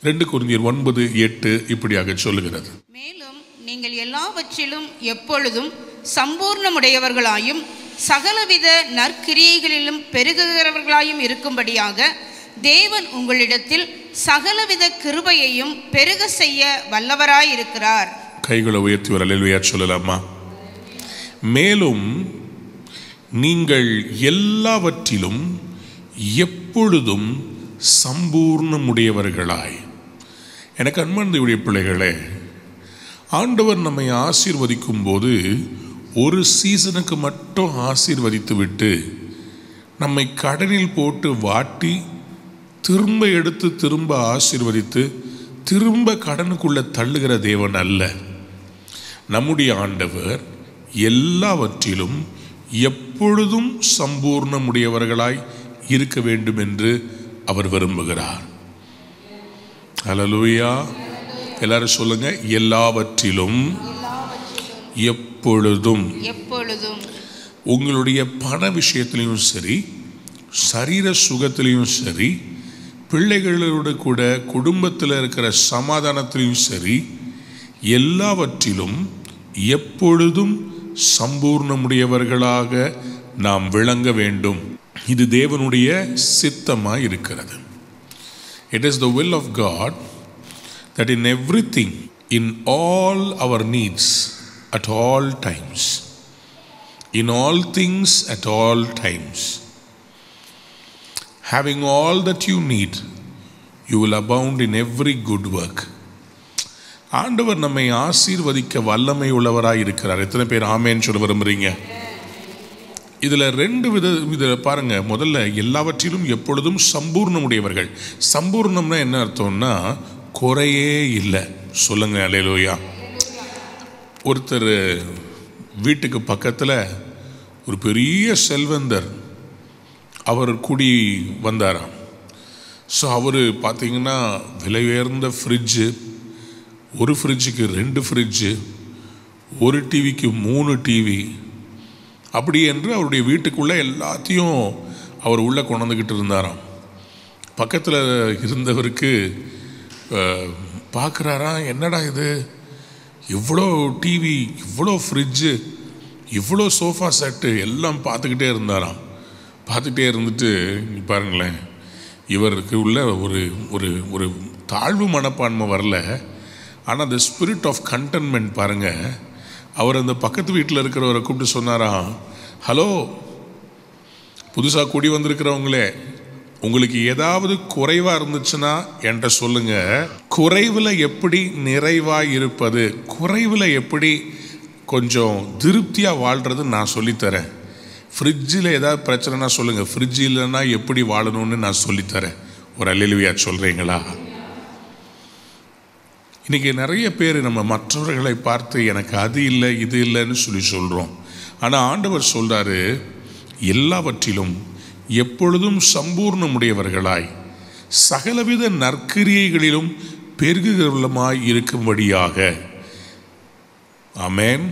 2 கொரிந்தியர் 9:8 இப்படியாக சொல்லுகிறது. மேலும் நீங்கள் எல்லாவற்றிலும் எப்பொழுதும் சம்பூர்ணமுடையவர்களாயும் சகலவித நற்கிரியைகளிலும் பெருகுகிறவர்களாயும் இருக்கும்படியாக தேவன் உங்களிடத்தில் சகலவித கிருபையையும் பெருக செய்ய வல்லவராயிருக்கிறார். கைகளை உயர்த்தி ஒரு அல்லேலூயா சொல்லலாமா? மேலும் நீங்கள் எல்லாவற்றிலும் எப்பொழுதும் சம்பூர்ணமுடையவர்களாய். எனக்கு அன்பார்ந்த பிள்ளைகளே, ஆண்டவர் நம்மை ஆசீர்வதிக்கும் போது ஒரு சீசனுக்கு மட்டும் ஆசீர்வதித்து விட்டு நம்மை கடனில் போட்டு வாட்டி திரும்ப எடுத்து திரும்ப ஆசீர்வதித்து திரும்ப கடனுக்குள்ள தள்ளுகிற தேவன் அல்ல. நம்முடைய ஆண்டவர் எல்லாவற்றிலும் எப்பொழுதும் சம்பூர்ணமுடையவர்களாய் இருக்க வேண்டும் என்று அவர் விரும்புகிறார். ஹல்லேலூயா. எல்லாரும் சொல்லுங்க, எல்லாவற்றிலும் எப்பொழுதும். உங்களுடைய பண விஷயத்திலையும் சரி, சரீர சுகத்திலையும் சரி, பிள்ளைகளோடு கூட குடும்பத்தில் இருக்கிற சமாதானத்திலையும் சரி, எல்லாவற்றிலும் எப்பொழுதும் சம்பூர்ணமுடையவர்களாக நாம் விளங்க வேண்டும். இது தேவனுடைய சித்தமாய் இருக்கிறது. It is the will of God that in everything, in all our needs, at all times, in all things at all times, having all that you need, you will abound in every good work. ஆண்டவர் நம்மை ஆசீர்வதிக்க வல்லமை உள்ளவராய் இருக்கிறார். எத்தனை பேர் ஆமேன்னு சொல்ல விரும்புறீங்க? இதில் 2 பாருங்க. முதல்ல எல்லாவற்றிலும் எப்பொழுதும் சம்பூர்ணமுடையவர்கள். சம்பூர்ணம்னா என்ன அர்த்தம்னா குறையே இல்லை. சொல்லுங்க அல்லேலூயா. ஒருத்தர் வீட்டுக்கு பக்கத்தில் ஒரு பெரிய செல்வந்தர் அவர் குடி வந்தாராம். ஸோ அவர் பார்த்தீங்கன்னா விலை உயர்ந்த ஃப்ரிட்ஜு, ஒரு ஃப்ரிட்ஜுக்கு 2 ஃப்ரிட்ஜு, ஒரு டிவிக்கு 3 டிவி, அப்படி என்று அவருடைய வீட்டுக்குள்ளே எல்லாத்தையும் அவர் உள்ளே கொண்டுக்கிட்டு இருந்தாராம். பக்கத்தில் இருந்தவருக்கு பார்க்குறாராம், என்னடா இது, இவ்வளோ டிவி, இவ்வளோ ஃப்ரிட்ஜு, இவ்வளோ சோஃபா செட்டு எல்லாம் பார்த்துக்கிட்டே இருந்தாராம். பார்த்துக்கிட்டே இருந்துட்டு பாருங்களேன், இவருக்கு உள்ள ஒரு ஒரு ஒரு தாழ்வு மனப்பான்மை வரல. ஆனால் the spirit of contentment பாருங்கள். அவர் அந்த பக்கத்து வீட்டில் இருக்கிறவரை கூப்பிட்டு சொன்னாராம், ஹலோ, புதுசாக குடி வந்திருக்கிறவங்களே, உங்களுக்கு ஏதாவது குறைவாக இருந்துச்சுன்னா என்கிட்ட சொல்லுங்கள். குறைவில் எப்படி நிறைவாக இருப்பது, குறைவில் எப்படி கொஞ்சம் திருப்தியாக வாழ்கிறது நான் சொல்லித்தரேன். ஃப்ரிட்ஜில் ஏதாவது பிரச்சனைனா சொல்லுங்கள், ஃப்ரிட்ஜ் இல்லைன்னா எப்படி வாழணும்னு நான் சொல்லித்தரேன். ஒரு அல்லேலூயா சொல்கிறீங்களா? இன்றைக்கி நிறைய பேர் நம்ம மற்றவர்களை பார்த்து எனக்கு அது இல்லை இது இல்லைன்னு சொல்கிறோம். ஆனால் ஆண்டவர் சொல்கிறாரு, எல்லாவற்றிலும் எப்பொழுதும் சம்பூர்ணமுடையவர்களாய் சகலவித நற்கிரியைகளிலும் பெருகுகிறவர்களுமாய் இருக்கும்படியாக. ஆமென்.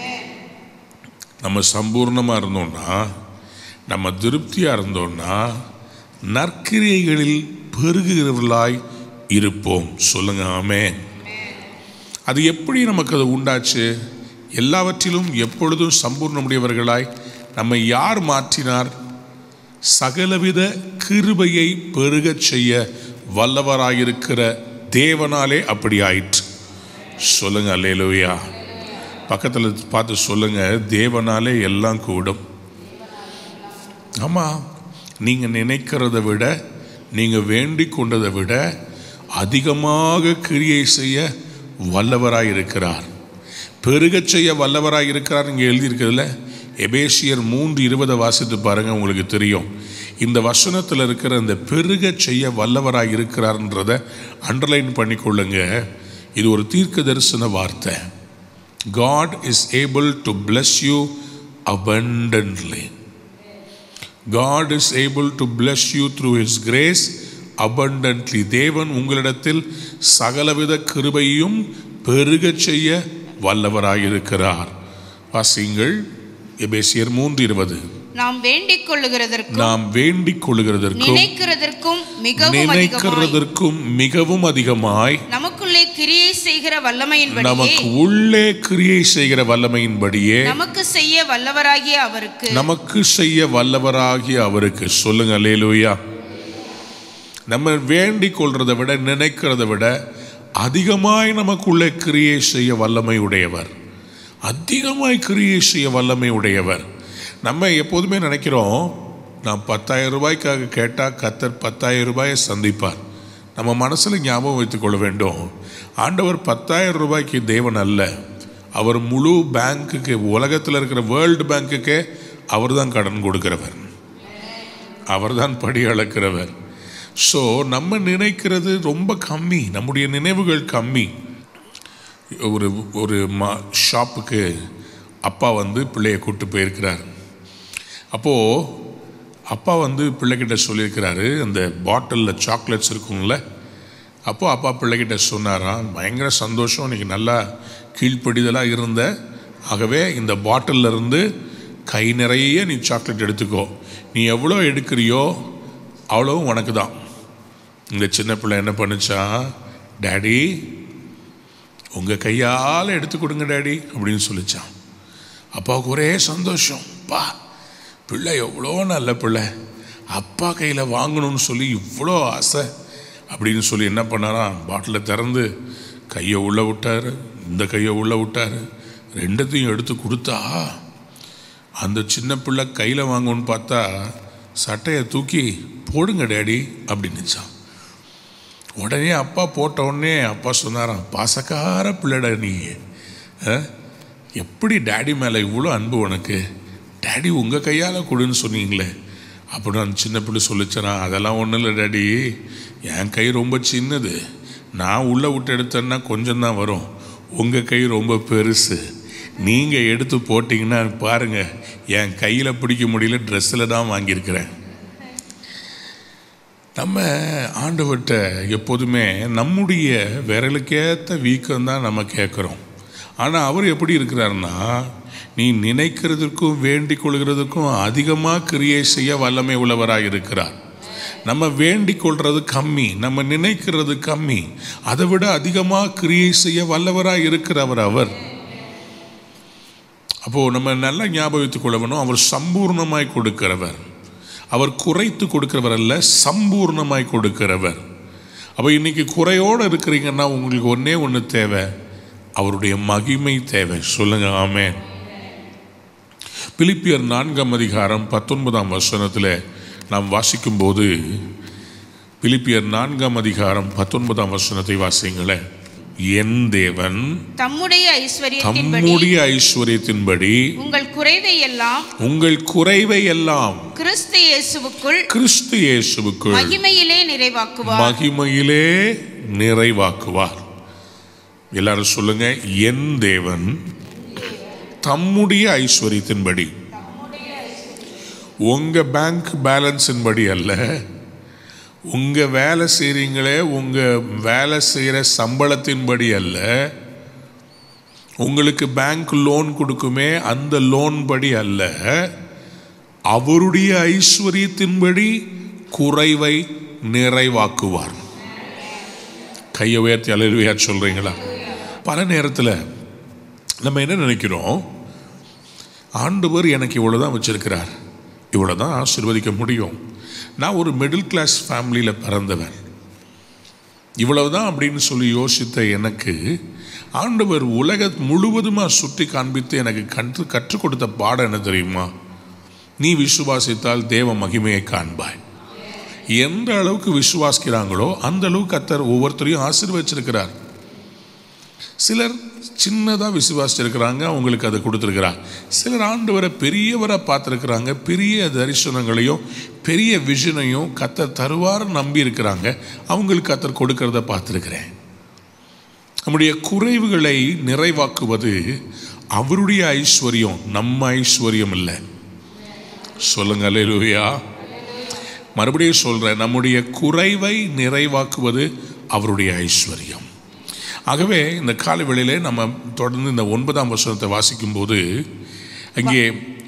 நம்ம சம்பூர்ணமாக இருந்தோம்னா, நம்ம திருப்தியாக இருந்தோம்னா, நற்கிரியைகளில் பெருகுகிறவர்களாய் இருப்போம். சொல்லுங்க ஆமென். அது எப்படி நமக்கு அது உண்டாச்சு? எல்லாவற்றிலும் எப்பொழுதும் சம்பூர்ணமுடையவர்களாய் நம்மை யார் மாற்றினார்? சகலவித கிருபையை பெருகச் செய்ய வல்லவராயிருக்கிற தேவனாலே அப்படி ஆயிற்று. சொல்லுங்க அல்லேலூயா. பக்கத்தில் பார்த்து சொல்லுங்க, தேவனாலே எல்லாம் கூடும். ஆமாம், நீங்கள் நினைக்கிறத விட, நீங்கள் வேண்டிக் கொண்டதை விட அதிகமாக கிரியை செய்ய வல்லவராய் இருக்கிறார், பெருகச் செய்ய வல்லவராய் இருக்கிறார். இங்கே எழுதியிருக்கிறதுல எபேசியர் 3:20 வாசித்து பாருங்கள், உங்களுக்கு தெரியும். இந்த வசனத்தில் இருக்கிற இந்த பெருகச் செய்ய வல்லவராய் இருக்கிறார்ன்றதை அண்டர்லைன் பண்ணிக்கொள்ளுங்க. இது ஒரு தீர்க்க தரிசன வார்த்தை. God is able to bless you abundantly. God is able to bless you through His grace abundantly. தேவன் உங்களிடத்தில் சகலவித கிருபையும் பெருகச் செய்ய வல்லவராயிருக்கிறார். வாசிங்கள் எபேசியர் 3:20. நாம் வேண்டிக் கொள்ளுகிறதற்கும் நினைக்கிறதற்கும் மிகவும் அதிகமாய் நமக்குள்ளே கிரியை செய்கிற வல்லமையின்படியே நமக்கு உள்ளே கிரியை செய்கிற வல்லமையின்படியே நமக்கு செய்ய வல்லவராகிய அவருக்கு சொல்லுங்க அல்லேலூயா. நம்ம வேண்டிக் கொள்றதை விட நினைக்கிறத விட அதிகமாய் நமக்குள்ளே கிரியை செய்ய வல்லமை உடையவர், அதிகமாய் கிரியை செய்ய வல்லமை உடையவர். நம்ம எப்போதுமே நினைக்கிறோம், நான் 10,000 ரூபாய்க்காக கேட்டால் கர்த்தர் 10,000 ரூபாயை சந்திப்பார். நம்ம மனசில் ஞாபகம் வைத்துக்கொள்ள வேண்டும், ஆண்டவர் 10,000 ரூபாய்க்கு தேவன் அல்ல. அவர் முழு பேங்க்குக்கு, உலகத்தில் இருக்கிற வேர்ல்டு பேங்க்குக்கே அவர் தான் கடன் கொடுக்கிறவர், அவர் தான் படி அளக்கிறவர். ஸோ நம்ம நினைக்கிறது ரொம்ப கம்மி, நம்முடைய நினைவுகள் கம்மி. ஒரு ஷாப்புக்கு அப்பா பிள்ளையை கூப்பிட்டு போயிருக்கிறார். அப்போது அப்பா பிள்ளைகிட்ட சொல்லியிருக்கிறாரு, அந்த பாட்டிலில் சாக்லேட்ஸ் இருக்குங்கள. அப்போது அப்பா பிள்ளைகிட்ட சொன்னாராம், பயங்கர சந்தோஷம், இன்றைக்கி நல்லா கீழ்ப்படிதலாக இருந்த, ஆகவே இந்த பாட்டிலில் இருந்து கை நிறைய நீ சாக்லேட் எடுத்துக்கோ, நீ எவ்வளோ எடுக்கிறியோ அவ்வளவும் உனக்கு தான். இந்த சின்ன பிள்ளை என்ன பண்ணுச்சா, டேடி உங்கள் கையால் எடுத்து கொடுங்க டேடி அப்படின்னு சொல்லிச்சான். அப்பாவுக்கு ஒரே சந்தோஷம், பா பிள்ளை எவ்வளோ நல்ல பிள்ளை, அப்பா கையில் வாங்கணும்னு சொல்லி இவ்வளோ ஆசை அப்படின்னு சொல்லி என்ன பண்ணாராம், பாட்டிலை திறந்து கையை உள்ளே விட்டார், இந்த கையை உள்ளே விட்டார், ரெண்டத்தையும் எடுத்து கொடுத்தா அந்த சின்ன பிள்ளை கையில் வாங்கணும்னு பார்த்தா சட்டையை தூக்கி போடுங்க டேடி அப்படின்னுச்சான். உடனே அப்பா போட்ட உடனே அப்பா சொன்னாராம், பாசக்கார பிள்ளைடா நீ, எப்படி டேடி மேலே இவ்வளோ அன்பு உனக்கு, டேடி உங்கள் கையால் கொடுன்னு சொன்னீங்களே அப்படின்னு அந்த சின்ன பிள்ளை சொல்லிச்சேனா, அதெல்லாம் ஒன்றும் இல்லை டேடி, என் கை ரொம்ப சின்னது, நான் உள்ளே விட்டு எடுத்தேன்னா கொஞ்சம் தான் வரும், உங்கள் கை ரொம்ப பெருசு, நீங்கள் எடுத்து போட்டிங்கன்னா பாருங்கள் என் கையில் பிடிக்க முடியல, ட்ரெஸ்ஸில் தான் வாங்கியிருக்கிறேன். நம்ம ஆண்டவர்கிட்ட எப்போதுமே நம்முடைய விரலுக்கேற்ற வீக்கம்தான் நம்ம கேட்குறோம். ஆனால் அவர் எப்படி இருக்கிறாருன்னா, நீ நினைக்கிறதுக்கும் வேண்டிக் கொள்கிறதுக்கும் அதிகமாக கிரியை செய்ய வல்லமை உள்ளவராக இருக்கிறார். நம்ம வேண்டிக் கொள்வது கம்மி, நம்ம நினைக்கிறது கம்மி, அதை விட அதிகமாக கிரியை செய்ய வல்லவராக இருக்கிறவர் அவர். அப்போது நம்ம நல்லா ஞாபகத்துக் கொள்ள வேணும், அவர் சம்பூர்ணமாய் கொடுக்கிறவர், அவர் குறைத்து கொடுக்கிறவர் அல்ல, சம்பூர்ணமாய் கொடுக்கிறவர். அப்போ இன்றைக்கி குறையோடு இருக்கிறீங்கன்னா உங்களுக்கு ஒன்றே ஒன்று தேவை, அவருடைய மகிமை தேவை. சொல்லுங்க ஆமென். பிலிப்பியர் 4:19 நாம் வாசிக்கும்போது, பிலிப்பியர் 4:19 வாசிங்களேன். என் தேவன் தம்முடைய ஐஸ்வரியத்தின்படி உங்கள் குறைவை எல்லாம் கிறிஸ்து இயேசுவுக்குள் மகிமையிலே நிறைவாக்குவார். எல்லாரும் சொல்லுங்க, என் தேவன் தம்முடைய ஐஸ்வரியத்தின்படி, உங்க பேங்க் பேலன்ஸின்படி அல்ல, உங்க வேலை செய்றீங்களே உங்க வேலை செய்கிற சம்பளத்தின்படி அல்ல, உங்களுக்கு பேங்க் லோன் கொடுக்குமே அந்த லோன் படி அல்ல, அவருடைய ஐஸ்வரியத்தின்படி குறைவை நிறைவாக்குவார். கையை உயர்த்தி அல்லேலூயா சொல்றீங்களா? பல நேரத்தில் நம்ம என்ன நினைக்கிறோம், ஆண்டவர் எனக்கு இவ்வளோதான் வச்சிருக்கிறார், இவ்வளோதான் ஆசீர்வதிக்க முடியும், நான் ஒரு மிடில் கிளாஸ் ஃபேமிலியில் பிறந்தவன், இவ்வளவுதான் அப்படின்னு சொல்லி யோசித்த எனக்கு ஆண்டவர் உலக முழுவதுமாக சுற்றி காண்பித்து எனக்கு கற்றுக் கொடுத்த பாடம் என்ன தெரியுமா? நீ விசுவாசித்தால் தேவ மகிமையை காண்பாய். எந்த அளவுக்கு விசுவாசிக்கிறாங்களோ அந்த அளவுக்கு கர்த்தர் ஒவ்வொருத்தரையும் ஆசீர்வதிச்சிருக்கிறார். சிலர் சின்னதாக விசுவாசிச்சிருக்கிறாங்க, அவங்களுக்கு அதை கொடுத்துருக்கிறார். சிலர் ஆண்டவரை பெரியவராக பார்த்துருக்குறாங்க, பெரிய தரிசனங்களையும் பெரிய விஷனையும் கர்த்தர் தருவார் நம்பி இருக்கிறாங்க, அவங்களுக்கு கர்த்தர் கொடுக்கறத பார்த்துருக்கிறேன். நம்முடைய குறைவுகளை நிறைவாக்குவது அவருடைய ஐஸ்வர்யம், நம்ம ஐஸ்வர்யம் இல்லை. சொல்லுங்க அல்லேலூயா. மறுபடியும் சொல்கிறேன், நம்முடைய குறைவை நிறைவாக்குவது அவருடைய ஐஸ்வர்யம். ஆகவே இந்த காலை வேளையிலே நம்ம தொடர்ந்து இந்த 9ஆம் வசனத்தை வாசிக்கும்போது அங்கே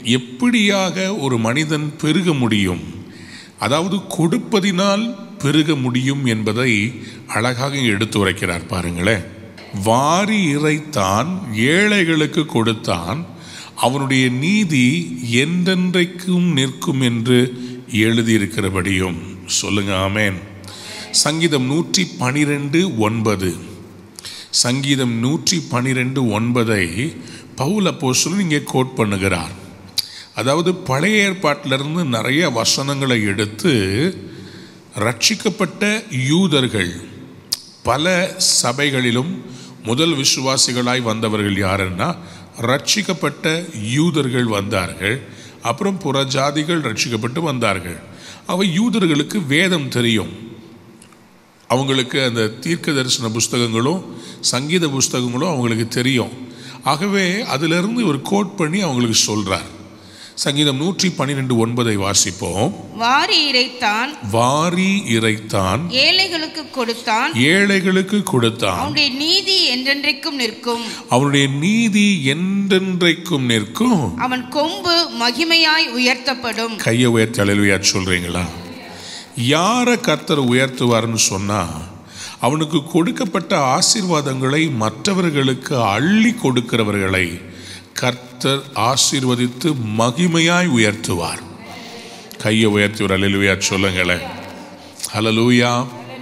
எப்படியாக ஒரு மனிதன் பெருக முடியும், அதாவது கொடுப்பதினால் பெருக முடியும் என்பதை அழகாக எடுத்துரைக்கிறார். பாருங்களேன், வாரி இறைத்தான், ஏழைகளுக்கு கொடுத்தான், அவனுடைய நீதி என்றென்றைக்கும் நிற்கும் என்று எழுதியிருக்கிறபடியும். சொல்லுங்க ஆமேன். சங்கீதம் 112:9, சங்கீதம் 112:9 பவுல் அப்போஸ்தலன் இங்கே கோட் பண்ணுகிறார். அதாவது பழைய ஏற்பாட்டிலிருந்து நிறைய வசனங்களை எடுத்து ரட்சிக்கப்பட்ட யூதர்கள், பல சபைகளிலும் முதல் விசுவாசிகளாய் வந்தவர்கள் யாருன்னா ரட்சிக்கப்பட்ட யூதர்கள் வந்தார்கள். அப்புறம் புறஜாதிகள் ரட்சிக்கப்பட்டு வந்தார்கள். அவை யூதர்களுக்கு வேதம் தெரியும், அவங்களுக்கு அந்த தீர்க்க தரிசன புஸ்தகங்களும் சங்கீத புஸ்தகங்களும் அவங்களுக்கு தெரியும். ஆகவே அதிலிருந்து ஒரு கோட் பண்ணி அவங்களுக்கு சொல்றார். சங்கீதம் 112:9 வாசிப்போம். வாரி இறைத்தான், வாரி இறைத்தான், ஏழைகளுக்கு கொடுத்தான், ஏழைகளுக்கு கொடுத்தான், அவனுடைய நீதி என்றென்றைக்கும் நிற்கும், அவனுடைய நீதி என்றென்றைக்கும் நிற்கும், அவன் கொம்பு மகிமையாய் உயர்த்தப்படும். கையை உயர்த்தி அல்லேலூயா சொல்றீங்களா? யாரை கர்த்தர் உயர்த்துவார்னு சொன்னா, அவனுக்கு கொடுக்கப்பட்ட ஆசீர்வாதங்களை மற்றவர்களுக்கு அள்ளி கொடுக்கிறவர்களை கர்த்தர் ஆசீர்வதித்து மகிமையாய் உயர்த்துவார். கையை உயர்த்தி ஒரு அல்லேலூயா சொல்லுங்களேன். அல்லேலூயா.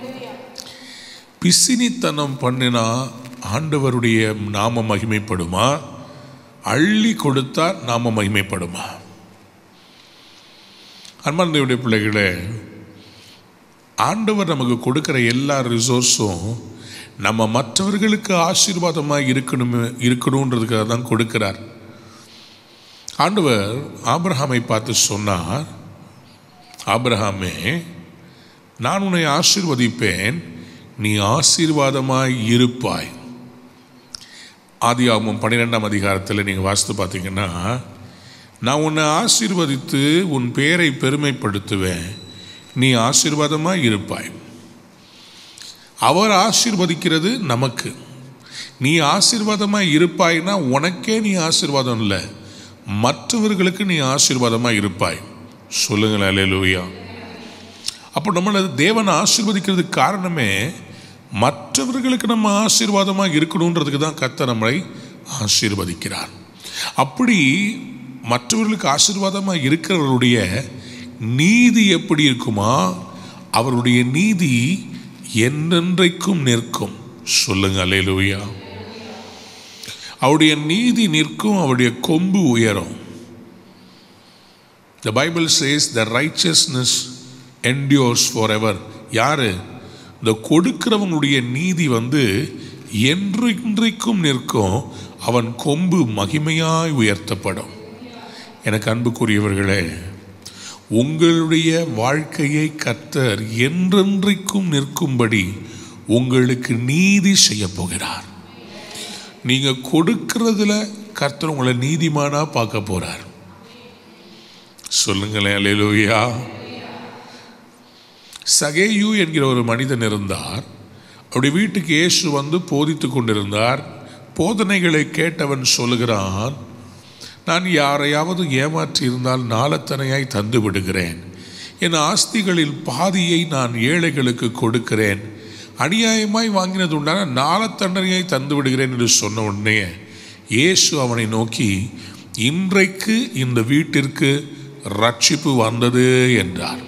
பிசினித்தனம் பண்ணினா ஆண்டவருடைய நாம மகிமைப்படுமா? அள்ளி கொடுத்தா நாம மகிமைப்படுமா? அன்பார்ந்தவருடைய பிள்ளைகளே, ஆண்டவர் நமக்கு கொடுக்கிற எல்லா ரிசோர்ஸும் நம்ம மற்றவர்களுக்கு ஆசீர்வாதமாக இருக்கணுன்றதுக்காக தான் கொடுக்கிறார். ஆண்டவர் ஆபிரகாமை பார்த்து சொன்னார், ஆபிரகாமே, நான் உன்னை ஆசீர்வதிப்பேன், நீ ஆசீர்வாதமாய் இருப்பாய். ஆதியாகமம் 12ஆம் அதிகாரத்தில் நீங்கள் வாசித்து பார்த்தீங்கன்னா, நான் உன்னை ஆசீர்வதித்து உன் பேரை பெருமைப்படுத்துவேன், நீ ஆசீர்வாதமாய் இருப்பாய். அவர் ஆசீர்வதிக்கிறது நமக்கு. நீ ஆசீர்வாதமாய் இருப்பாய்னா உனக்கே நீ ஆசீர்வாதம் இல்லை, மற்றவர்களுக்கு நீ ஆசீர்வாதமாய் இருப்பாய். சொல்லுங்களேன் அல்லேலூயா. அப்போ நம்மளை தேவன் ஆசீர்வதிக்கிறதுக்கு காரணமே மற்றவர்களுக்கு நம்ம ஆசீர்வாதமாக இருக்கணுன்றதுக்கு தான் கர்த்தர் நம்மளை ஆசீர்வதிக்கிறார். அப்படி மற்றவர்களுக்கு ஆசீர்வாதமாக இருக்கிறவருடைய நீதி எப்படி இருக்குமா? அவருடைய நீதி என்றென்றைக்கும் நிற்கும். சொல்லுங்க அல்லேலூயா. அவருடைய நீதி நிற்கும், அவருடைய கொம்பு உயரும். The Bible says the righteousness endures forever. யாரு? இந்த கொடுக்கிறவனுடைய நீதி என்றென்றைக்கும் நிற்கும், அவன் கொம்பு மகிமையாய் உயர்த்தப்படும். எனக்கு அன்புக்குரியவர்களே, உங்களுடைய வாழ்க்கையை கர்த்தர் என்றென்றைக்கும் நிற்கும்படி உங்களுக்கு நீதி செய்ய போகிறார். நீங்க கொடுக்கிறதுல கர்த்தர் உங்களை நீதிமானா பார்க்க போறார். சொல்லுங்களேன் அல்லேலூயா. சகேயு என்கிற ஒரு மனிதன் இருந்தார். அவருடைய வீட்டுக்கு இயேசு போதித்து கொண்டிருந்தார். போதனைகளை கேட்டவன் சொல்லுகிறான், நான் யாரையாவது ஏமாற்றி இருந்தால் நாலத்தனையாய் தந்து விடுகிறேன், என் ஆஸ்திகளில் பாதியை நான் ஏழைகளுக்கு கொடுக்கிறேன், அநியாயமாய் வாங்கினது உண்டான நாலத்தனையாய் தந்து விடுகிறேன் என்று சொன்ன உடனே இயேசு அவனை நோக்கி, இன்றைக்கு இந்த வீட்டிற்கு ரட்சிப்பு வந்தது என்றார்.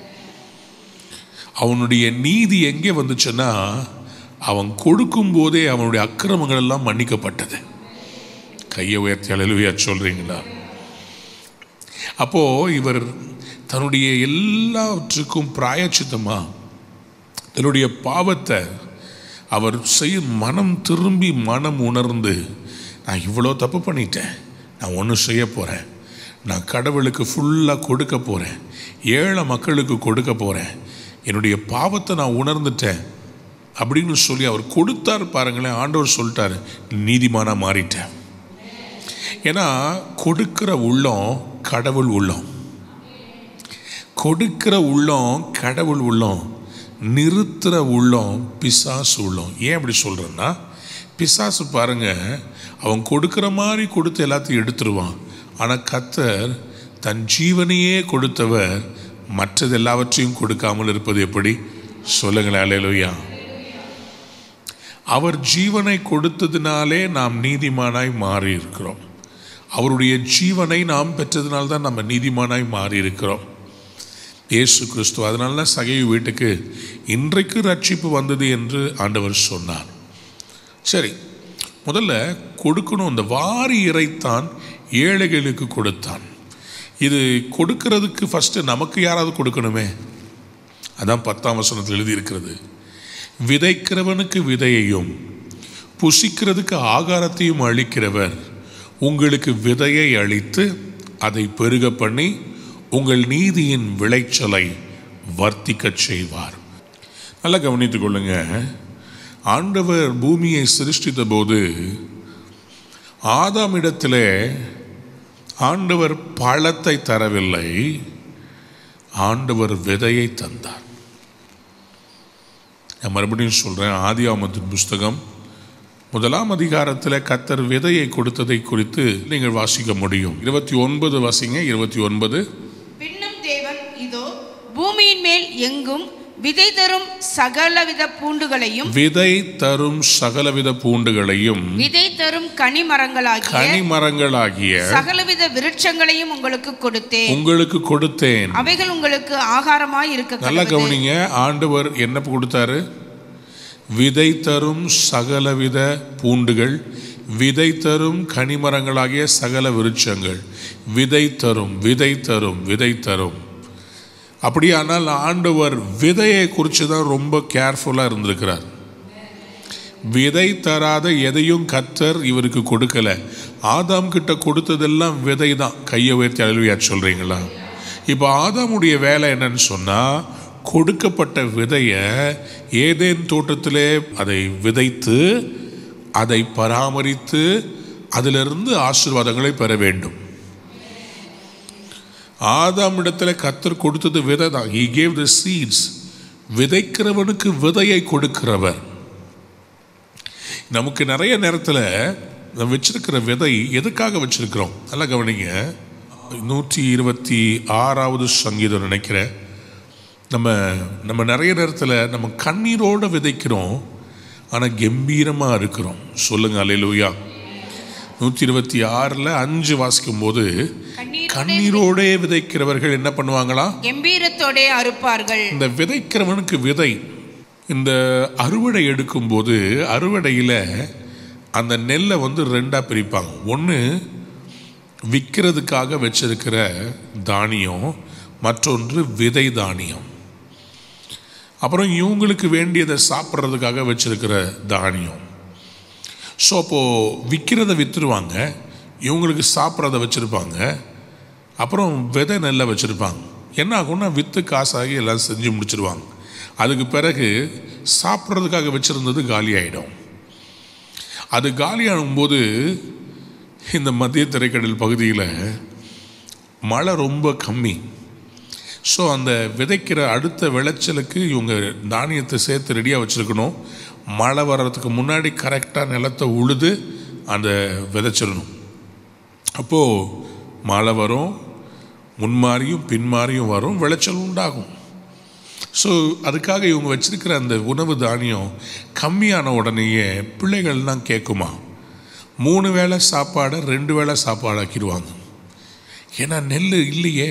அவனுடைய நீதி எங்கே வந்துச்சுன்னா, அவன் கொடுக்கும் போதே அவனுடைய அக்கிரமங்கள் எல்லாம் மன்னிக்கப்பட்டது. கையை உயர்த்தி அல்லேலூயா சொல்றீங்களா? அப்போ இவர் தன்னுடைய எல்லாவற்றுக்கும் பிராயச்சித்தமா தன்னுடைய பாவத்தை அவர் செய்யும் மனம் திரும்பி மனம் உணர்ந்து, நான் இவ்வளோ தப்பு பண்ணிட்டேன், நான் ஒன்று செய்ய போகிறேன், நான் கடவுளுக்கு ஃபுல்லாக கொடுக்க போகிறேன், ஏழை மக்களுக்கு கொடுக்க போகிறேன், என்னுடைய பாவத்தை நான் உணர்ந்துட்டேன் அப்படின்னு சொல்லி அவர் கொடுத்தார். பாருங்களேன், ஆண்டவர் சொல்லிட்டார், நீதிமானாக மாறிட்டேன். ஏன்னா கொடுக்கிற உள்ளம் கடவுள் உள்ளம், கொடுக்கிற உள்ளம் கடவுள் உள்ளம், நிறுத்துற உள்ளம் பிசாசு உள்ளம். ஏன் அப்படி சொல்கிறேன்னா, பிசாசு பாருங்க, அவன் கொடுக்குற மாதிரி கொடுத்து எல்லாத்தையும் எடுத்துருவான். ஆனால் கர்த்தர் தன் ஜீவனையே கொடுத்தவர் மற்றது எல்லாவற்றையும் கொடுக்காமல் இருப்பது எப்படி? சொல்லுங்களேன். அல்லேலூயா. அவர் ஜீவனை கொடுத்ததினாலே நாம் நீதிமானாய் மாறி இருக்கிறோம். அவருடைய ஜீவனை நாம் பெற்றதினால்தான் நம்ம நீதிமானாய் மாறி இருக்கிறோம். இயேசு கிறிஸ்து அதனால தான் சகேயு வீட்டுக்கு இன்றைக்கு ரட்சிப்பு வந்தது என்று ஆண்டவர் சொன்னார். சரி, முதல்ல கொடுக்கணும். இந்த வாரி இறைத்தான் ஏழைகளுக்கு கொடுத்தான். இது கொடுக்கிறதுக்கு ஃபஸ்ட்டு நமக்கு யாராவது கொடுக்கணுமே. அதான் 10ஆம் வசனத்தில் எழுதியிருக்கிறது, விதைக்கிறவனுக்கு விதையையும் புசிக்கிறதுக்கு ஆகாரத்தையும் அளிக்கிறவர் உங்களுக்கு விதையை அளித்து அதை பெருக பண்ணி உங்கள் நீதியின் விளைச்சலை வர்த்திக்கச் செய்வார். நல்லா கவனித்துக் கொள்ளுங்க. ஆண்டவர் பூமியை சிருஷ்டித்த போது ஆதாமிடத்திலே ஆண்டவர் பழத்தை தரவில்லை, ஆண்டவர் விதையை தந்தார். நான் மறுபடியும் சொல்றேன், ஆதியாகமத்தின் புஸ்தகம் 1ஆம் அதிகாரத்தில் கர்த்தர் விதையை கொடுத்ததை குறித்து நீங்கள் வாசிக்க முடியும். 29 வாசிங்க. 29. பின்னும் தேவன் இதோ பூமியின் மேல் எங்கும் விதை தரும் சகலவித பூண்டுகளையும் விதை தரும் கனிமரங்களாகிய சகலவித விருட்சங்களையும் உங்களுக்கு கொடுத்தேன். அவைகள் உங்களுக்கு ஆகாரமாய் இருக்க. நல்லா கவனிங்க. ஆண்டவர் என்ன கொடுத்தாரு? விதை தரும் சகலவித பூண்டுகள், விதை தரும் கனிமரங்களாகிய சகல விருட்சங்கள். விதை தரும். அப்படியானால் ஆண்டவர் விதையை குறித்து தான் ரொம்ப கேர்ஃபுல்லாக இருந்திருக்கிறார். விதை தராத எதையும் கர்த்தர் இவருக்கு கொடுக்கல. ஆதாம் கிட்ட கொடுத்ததெல்லாம் விதை தான். கையை உயர்த்தி அல்லேலூயா சொல்றீங்களா? இப்போ ஆதாமுடைய வேலை என்னன்னு சொன்னா, கொடுக்கப்பட்ட விதையை ஏதேன் தோட்டத்திலே அதை விதைத்து அதை பராமரித்து அதிலிருந்து ஆசீர்வாதங்களை பெற வேண்டும். ஆதாம் இடத்துல கர்த்தர் கொடுத்தது விதை தான். He gave the seeds. விதைக்கிறவனுக்கு விதையை கொடுக்கிறவர். நமக்கு நிறைய நேரத்தில் நம்ம வச்சிருக்கிற விதை எதுக்காக வச்சிருக்கிறோம்? நல்லா கவனிங்க. 126வது சங்கீதம் நினைக்கிறேன். நம்ம நிறைய நேரத்தில் நம்ம கண்ணீரோடு விதைக்கிறோம், ஆனால் கம்பீரமாக இருக்கிறோம். சொல்லுங்க அல்லேலூயா. 126ல் 5 வாசிக்கும் போது, கண்ணீரோட விதைக்கிறவர்கள் என்ன பண்ணுவாங்களா? கம்பீரத்தோட அறுப்பார்கள். இந்த விதைக்கிறவனுக்கு விதை. இந்த அறுவடை எடுக்கும் போது அறுவடையில் அந்த நெல்லை வந்து 2ஆக பிரிப்பாங்க. ஒன்று விற்கிறதுக்காக வச்சிருக்கிற தானியம், மற்றொன்று விதை தானியம். அப்புறம் இவங்களுக்கு வேண்டியதை சாப்பிட்றதுக்காக வச்சிருக்கிற தானியம். ஸோ அப்போது விற்கிறத விற்றுருவாங்க, இவங்களுக்கு சாப்பிட்றத வச்சுருப்பாங்க, அப்புறம் விதை நெல்லை வச்சுருப்பாங்க. என்ன ஆகும்னா விற்று காசாகி எல்லாம் செஞ்சு முடிச்சிருவாங்க. அதுக்கு பிறகு சாப்பிட்றதுக்காக வச்சுருந்தது காலி ஆகிடும். அது காலியாகும்போது இந்த மத்திய தரைக்கடல் பகுதியில் மழை ரொம்ப கம்மி. ஸோ அந்த விதைக்கிற அடுத்த விளைச்சலுக்கு இவங்க தானியத்தை சேர்த்து ரெடியாக வச்சுருக்கணும். மழை வர்றதுக்கு முன்னாடி கரெக்டாக நிலத்தை உழுது அந்த விதைச்சிடணும். அப்போது மழை வரும், முன்மாறியும் பின்மாறியும் வரும், விளைச்சல் உண்டாகும். ஸோ அதுக்காக இவங்க வச்சிருக்கிற அந்த உணவு தானியம் கம்மியான உடனேயே பிள்ளைகள்லாம் கேட்குமா, 3 வேளை சாப்பாடை 2 வேளை சாப்பாடு ஆக்கிடுவாங்க. ஏன்னா நெல் இல்லையே.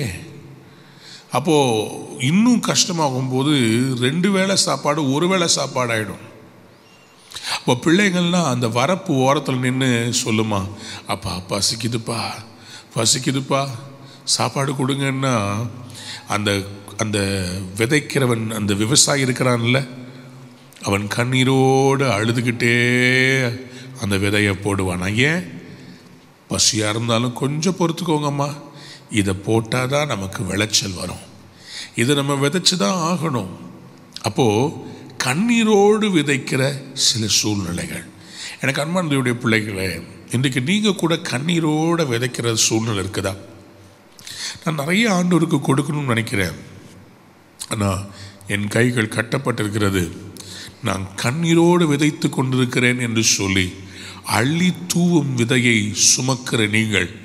அப்போது இன்னும் கஷ்டமாகும்போது 2 வேளை சாப்பாடு 1 வேளை சாப்பாடு ஆகிடும். இப்போ பிள்ளைகள்லாம் அந்த வரப்பு ஓரத்தில் நின்று சொல்லுமா, அப்பா பசிக்குதுப்பா சாப்பாடு கொடுங்கன்னா, அந்த அந்த விதைக்கிறவன், அந்த விவசாயி இருக்கிறான்ல, அவன் கண்ணீரோடு அழுதுகிட்டே அந்த விதையை போடுவான். ஏன்? பசியாக இருந்தாலும் கொஞ்சம் பொறுத்துக்கோங்கம்மா, இதை போட்டால் தான் நமக்கு விளைச்சல் வரும், இதை நம்ம விதைச்சி தான் ஆகணும். அப்போது கண்ணீரோடு விதைக்கிற சில சூழ்நிலைகள். எனக்கு அன்பானவருடைய பிள்ளைகளே, இன்றைக்கு நீங்கள் கூட கண்ணீரோடு விதைக்கிற சூழ்நிலை இருக்குதா? நான் நிறைய ஆண்டவருக்கு கொடுக்கணும்னு நினைக்கிறேன், ஆனால் என் கைகள் கட்டப்பட்டிருக்கிறது. நான் கண்ணீரோடு விதைத்து கொண்டிருக்கிறேன் என்று சொல்லி அள்ளி தூவும் விதையை சுமக்கிற நீங்கள்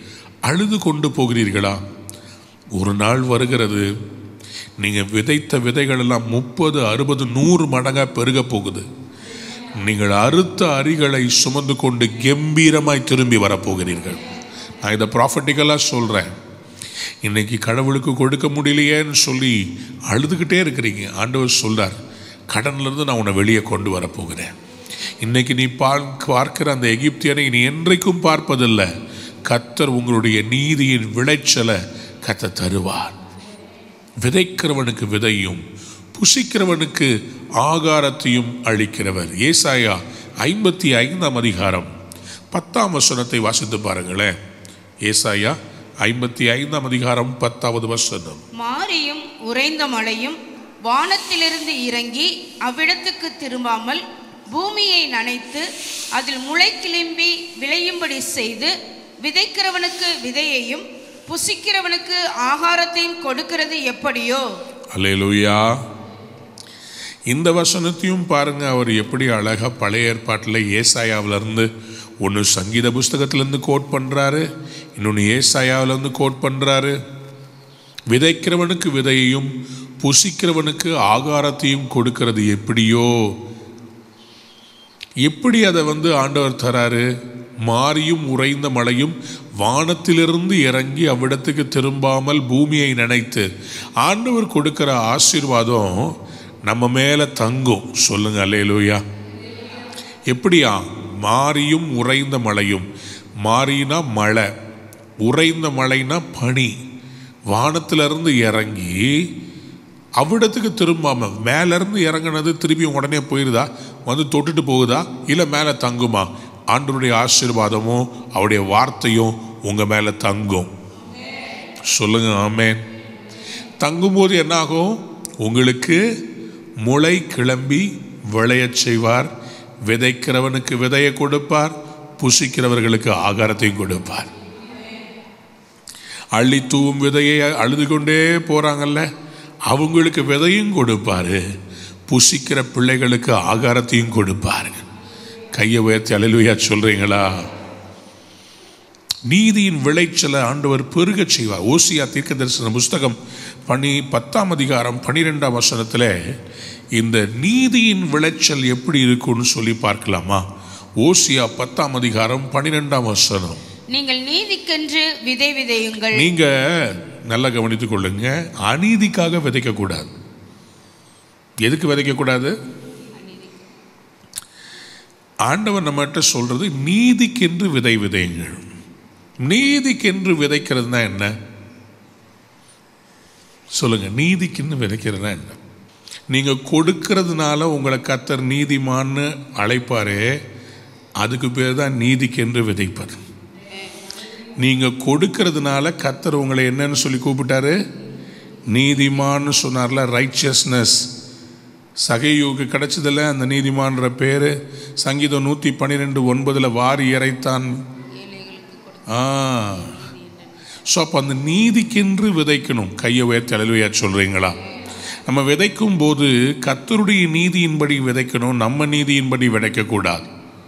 அழுது கொண்டு போகிறீர்களா? ஒரு நாள் வருகிறது, நீங்கள் விதைத்த விதைகள் எல்லாம் 30, 60, 100 மடங்காக பெருக போகுது. நீங்கள் அறுத்த அரிகளை சுமந்து கொண்டு கம்பீரமாய் திரும்பி வரப்போகிறீர்கள். நான் இதை ப்ராஃபட்டிக்கலாக சொல்கிறேன். இன்னைக்கு கடவுளுக்கு கொடுக்க முடியலையேன்னு சொல்லி அழுதுகிட்டே இருக்கிறீங்க. ஆண்டவர் சொல்றார், கடன்லேருந்து நான் உன்னை வெளியே கொண்டு வரப்போகிறேன். இன்னைக்கு நீ பார்க்கிற அந்த எகிப்தியனை நீ என்றைக்கும் பார்ப்பதில்லை. கர்த்தர் உங்களுடைய நீதியின் விளைச்சலை கர்த்தர் தருவார். விதைக்கிறவனுக்கு விதையும் புசிக்கிறவனுக்கு ஆகாரத்தையும் அளிக்கிறவர். ஏசாயா 55ஆம் அதிகாரம் 10ஆம் வசனத்தை வாசித்து பாருங்களேன். ஏசாயா 55ஆம் அதிகாரம் 10வது வசனம். மாரியும் உறைந்த மழையும் வானத்திலிருந்து இறங்கி அவ்விடத்துக்கு திரும்பாமல் பூமியை நனைத்து அதில் முளை கிளம்பி விளையும்படி செய்து விதைக்கிறவனுக்கு விதையையும் புசிக்கிறவனுக்கு ஆகாரத்தையும் கொடுக்கிறது எப்படியோ. அல்லேலூயா. இந்த வசனத்தையும் பாருங்க, அவர் எப்படி அழகா பழைய ஏற்பாட்டில் ஏசாயாவிலிருந்து ஒன்று சங்கீத புஸ்தகத்திலேருந்து கோட் பண்ணுறாரு, இன்னொன்று ஏசாயாவிலேருந்து கோட் பண்ணுறாரு. விதைக்கிறவனுக்கு விதையையும் புசிக்கிறவனுக்கு ஆகாரத்தையும் கொடுக்கிறது எப்படியோ. எப்படி அதை ஆண்டவர் தராரு? மாரியும் உறைந்த மழையும் வானத்திலிருந்து இறங்கி அவ்விடத்துக்கு திரும்பாமல் பூமியை நினைத்து. ஆண்டவர் கொடுக்கிற ஆசீர்வாதம் நம்ம மேலே தங்கும். சொல்லுங்க அல்லேலூயா. எப்படியா? மாரியும் உறைந்த மழையும். மாரினா மழை, உறைந்த மழைனா பனி. வானத்திலிருந்து இறங்கி அவ்விடத்துக்கு திரும்பாமல், மேலேருந்து இறங்கினது திருப்பி உடனே போயிடுதா, தொட்டுட்டு போகுதா, இல்லை மேலே தங்குமா? ஆண்டவருடைய ஆசீர்வாதமும் அவருடைய வார்த்தையும் உங்கள் மேலே தங்கும். சொல்லுங்க ஆமென். தங்கும்போது என்னாகும்? உங்களுக்கு முளை கிளம்பி விளையச் செய்வார். விதைக்கிறவனுக்கு விதையை கொடுப்பார், புசிக்கிறவர்களுக்கு ஆகாரத்தையும் கொடுப்பார். அள்ளி தூவும் விதையை அழுது கொண்டே போகிறாங்கல்ல, அவங்களுக்கு விதையும் கொடுப்பார், புசிக்கிற பிள்ளைகளுக்கு ஆகாரத்தையும் கொடுப்பார். கையை உயர்த்தி அல்லேலூயா சொல்கிறீங்களா? நீதியின் விளைச்சலை ஆண்டவர் பெருக செய்வார். ஓசியா தீர்க்க தரிசன புஸ்தகம் 10ஆம் அதிகாரம் 12ஆம் வசனத்தில் இந்த நீதியின் விளைச்சல் எப்படி இருக்குன்னு சொல்லி பார்க்கலாமா? ஓசியா 10ஆம் அதிகாரம் 12ஆம் வசனம். நீங்கள் நீதிக்கென்று விதை விதையுங்கள். நீங்க நல்லா கவனித்துக் கொள்ளுங்க. அநீதிக்காக விதைக்க கூடாது. எதுக்கு விதைக்க கூடாது? ஆண்டவர் நம்மகிட்ட சொல்றது நீதிக்கென்று விதை விதையுங்கள். நீதிக்கென்று விதைக்கிறதுனா என்ன? சொல்லுங்க. நீதிக்கென்று விதைக்கிறதுனா என்ன? நீங்க கொடுக்கிறதுனால உங்களை கர்த்தர் நீதிமான்னு அழைப்பாரு, அதுக்கு பேர் தான் நீதிக்கென்று விதைப்பார். நீங்க கொடுக்கிறதுனால கர்த்தர் உங்களை என்னன்னு சொல்லி கூப்பிட்டாரு? நீதிமான்னு சொன்னார்ல, ரைச்சியஸ்னஸ். சகையூக்கு கிடைச்சதில்ல அந்த நீதிமான்ற பேரு. சங்கீதம் 112:9 வாரி இறைத்தான். ஸோ அப்போ அந்த நீதிக்கென்று விதைக்கணும். கையை உயர்த்தி அல்லேலூயா சொல்றீங்களா? நம்ம விதைக்கும் போது கர்த்தருடைய நீதியின்படி விதைக்கணும், நம்ம நீதியின்படி விதைக்கக்கூடாது.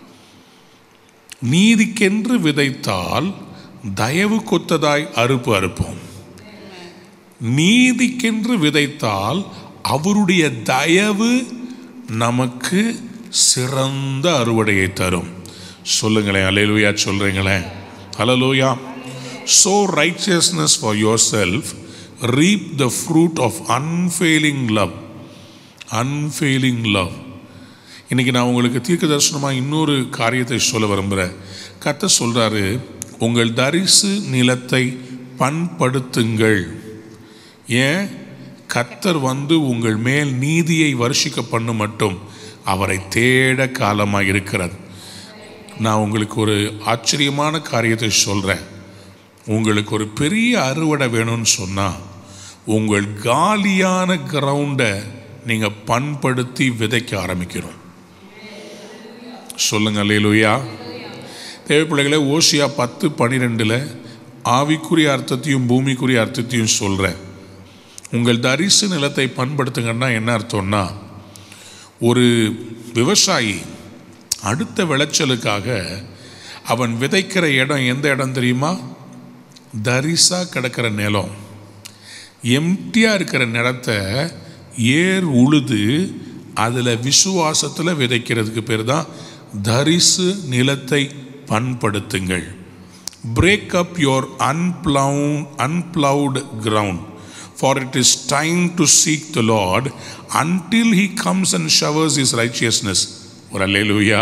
நீதிக்கென்று விதைத்தால் தயவு கொத்ததாய் அறுப்பு அறுப்போம். நீதிக்கென்று விதைத்தால் அவருடைய தயவு நமக்கு சிறந்த அறுவடையை தரும். சொல்லுங்களேன் அல்லேலூயா சொல்றீங்களேன். ஹல்லேலூயா. sow righteousness for yourself, reap the fruit of unfailing love. unfailing love. இன்னைக்கு நான் உங்களுக்கு தீர்க்க தரிசனமாக இன்னொரு காரியத்தை சொல்ல விரும்புகிறேன். கர்த்தர் சொல்றாரு, உங்கள் தரிசு நிலத்தை பண்படுத்துங்கள். ஏன்? கர்த்தர் உங்கள் மேல் நீதியை வருஷிக்க பண்ண மட்டும் அவரை தேட காலமாக இருக்கிறது. நான் உங்களுக்கு ஒரு ஆச்சரியமான காரியத்தை சொல்கிறேன். உங்களுக்கு ஒரு பெரிய அறுவடை வேணும்னு சொன்னால் உங்கள் காலியான கிரவுண்டை நீங்கள் பண்படுத்தி விதைக்க ஆரம்பிக்கணும். சொல்லுங்க அல்லேலூயா. தேவைப்பிள்ளைகளே, ஓசியா 10:12 ஆவிக்குரிய அர்த்தத்தையும் பூமிக்குரிய அர்த்தத்தையும் சொல்கிறேன். உங்கள் தரிசு நிலத்தை பண்படுத்துங்கன்னா என்ன அர்த்தம்னா, ஒரு விவசாயி அடுத்த விளைச்சலுக்காக அவன் விதைக்கிற இடம் எந்த இடம் தெரியுமா? தரிசாக கிடக்கிற நிலம், எம்டியாக இருக்கிற நிலத்தை ஏர் உழுது அதில் விசுவாசத்தில் விதைக்கிறதுக்கு பேர் தான் தரிசு நிலத்தை பண்படுத்துங்கள். Break up your unplowed ground, for it is time to seek the Lord until he comes and showers his righteousness. ஒரு அல்லேலூயா.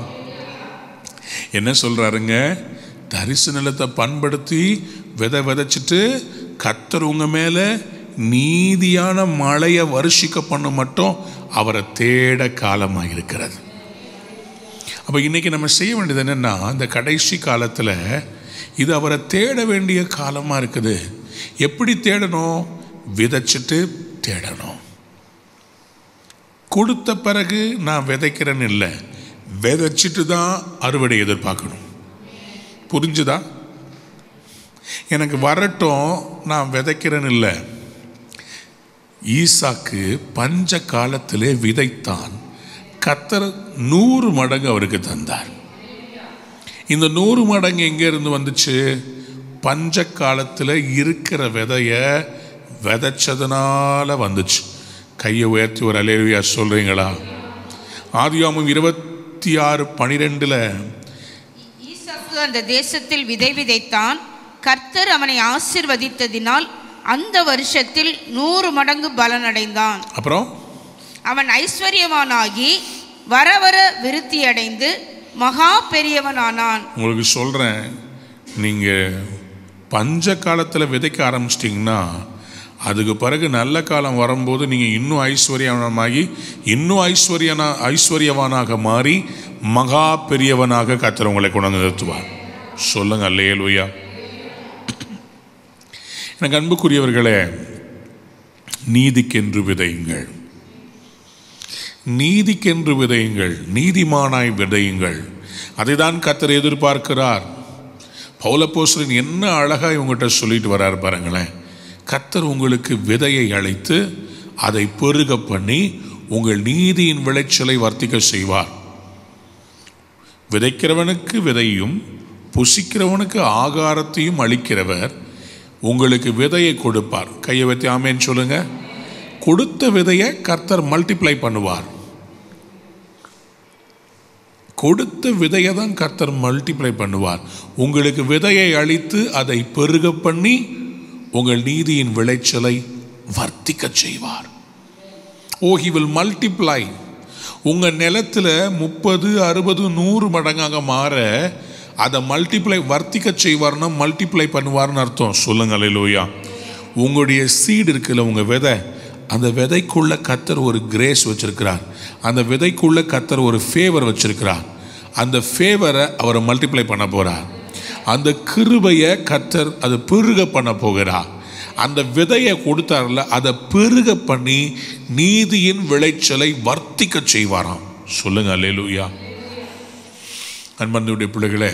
என்ன சொல்றாருங்க? தரிசு நிலத்தை பண்படுத்தி விதைச்சிட்டு கர்த்தர் உங்க மேல நீதியான மழையை வருஷிக்க பண்ண மட்டும் அவரை தேட காலமாக இருக்கிறது. அப்போ இன்னைக்கு நம்ம செய்ய வேண்டியது என்னன்னா, இந்த கடைசி காலத்தில் இது அவரை தேட வேண்டிய காலமாக இருக்குது. எப்படி தேடணும்? விதைச்சிட்டு தேடணும். கொடுத்த பிறகு நான் விதைக்கிறேன்னு இல்லை, விதைச்சிட்டு தான் அறுவடை எதிர்பார்க்கணும். புரிஞ்சுதா? எனக்கு வரட்டும், நான் விதைக்கிறேன்னு இல்லை. ஈசாக்கு பஞ்ச காலத்திலே விதைத்தான், கர்த்தர் 100 மடங்கு அவருக்கு தந்தார். இந்த 100 மடங்கு எங்கேருந்து வந்துச்சு? பஞ்ச காலத்தில் இருக்கிற விதைய விதைச்சதுனால வந்துச்சு. கையை உயர்த்தி ஒரு அல்லேலூயா சொல்றீங்களா? ஆதியாகமம் 26:12 ஈசாக்கு அந்த தேசத்தில் விதை விதைத்தான், கர்த்தர் அவனை ஆசீர்வதித்ததினால் அந்த வருஷத்தில் 100 மடங்கு பலனடைந்தான். அப்புறம் அவன் ஐஸ்வர்யவானாகி வர வர விருத்தி அடைந்து மகா பெரியவனானான். உங்களுக்கு சொல்கிறேன், நீங்கள் பஞ்ச காலத்தில் விதைக்க ஆரம்பிச்சிட்டிங்கன்னா அதுக்கு பிறகு நல்ல காலம் வரும்போது நீங்கள் இன்னும் ஐஸ்வர்யமாகி இன்னும் ஐஸ்வர்யவானாக மாறி மகா பெரியவனாக கர்த்தர் உங்களை கொண்டு வந்து நிறுத்துவார். சொல்லுங்க அல்லேலூயா. எனக்கு அன்புக்குரியவர்களே, நீதிக்கென்று விதையுங்கள், நீதிக்கென்று விதையுங்கள், நீதிமானாய் விதையுங்கள். அதை தான் கர்த்தர் எதிர்பார்க்கிறார். பவுலப்போஸ்தலன் என்ன அழகாக இவங்ககிட்ட சொல்லிட்டு வர்றார் பாருங்களேன். கர்த்தர் உங்களுக்கு விதையை அழைத்து அதை பெருக பண்ணி உங்கள் நீதியின் விளைச்சலை வர்த்திக்க செய்வார். விதைக்கிறவனுக்கு விதையும் புசிக்கிறவனுக்கு ஆகாரத்தையும் அளிக்கிறவர் உங்களுக்கு விதையை கொடுப்பார். கையை வைத்து ஆமேன்னு சொல்லுங்க. கொடுத்த விதையை கர்த்தர் மல்டிப்ளை பண்ணுவார். கொடுத்த விதையை தான் கர்த்தர் மல்டிப்ளை பண்ணுவார். உங்களுக்கு விதையை அளித்து அதை பெருக பண்ணி உங்கள் நீதியின் விளைச்சலை வர்த்திக்க செய்வார். ஓ, he will multiply. உங்கள் நிலத்தில் 30, 60, 100 மடங்காக மாற அதை மல்டிப்ளை வர்த்திக்க செய்வார்னா மல்டிப்ளை பண்ணுவார்னு அர்த்தம். சொல்லுங்க அல்லேலூயா. உங்களுடைய சீடு இருக்குல்ல, உங்கள் விதை, அந்த விதைக்குள்ள கர்த்தர் ஒரு கிரேஸ் வச்சிருக்கிறார். அந்த விதைக்குள்ள கர்த்தர் ஒரு ஃபேவர் வச்சிருக்கிறார். அந்த ஃபேவரை அவரை மல்டிப்ளை பண்ண போறார். அந்த கிருபையை கர்த்தர் அதை பெருக பண்ண போகிறார். அந்த விதையை கொடுத்தார்ல, அதை பெருக பண்ணி நீதியின் விளைச்சலை வர்த்திக்க செய்வாராம். சொல்லுங்க அல்லேலூயா. அன்பனுடைய பிள்ளைகளே,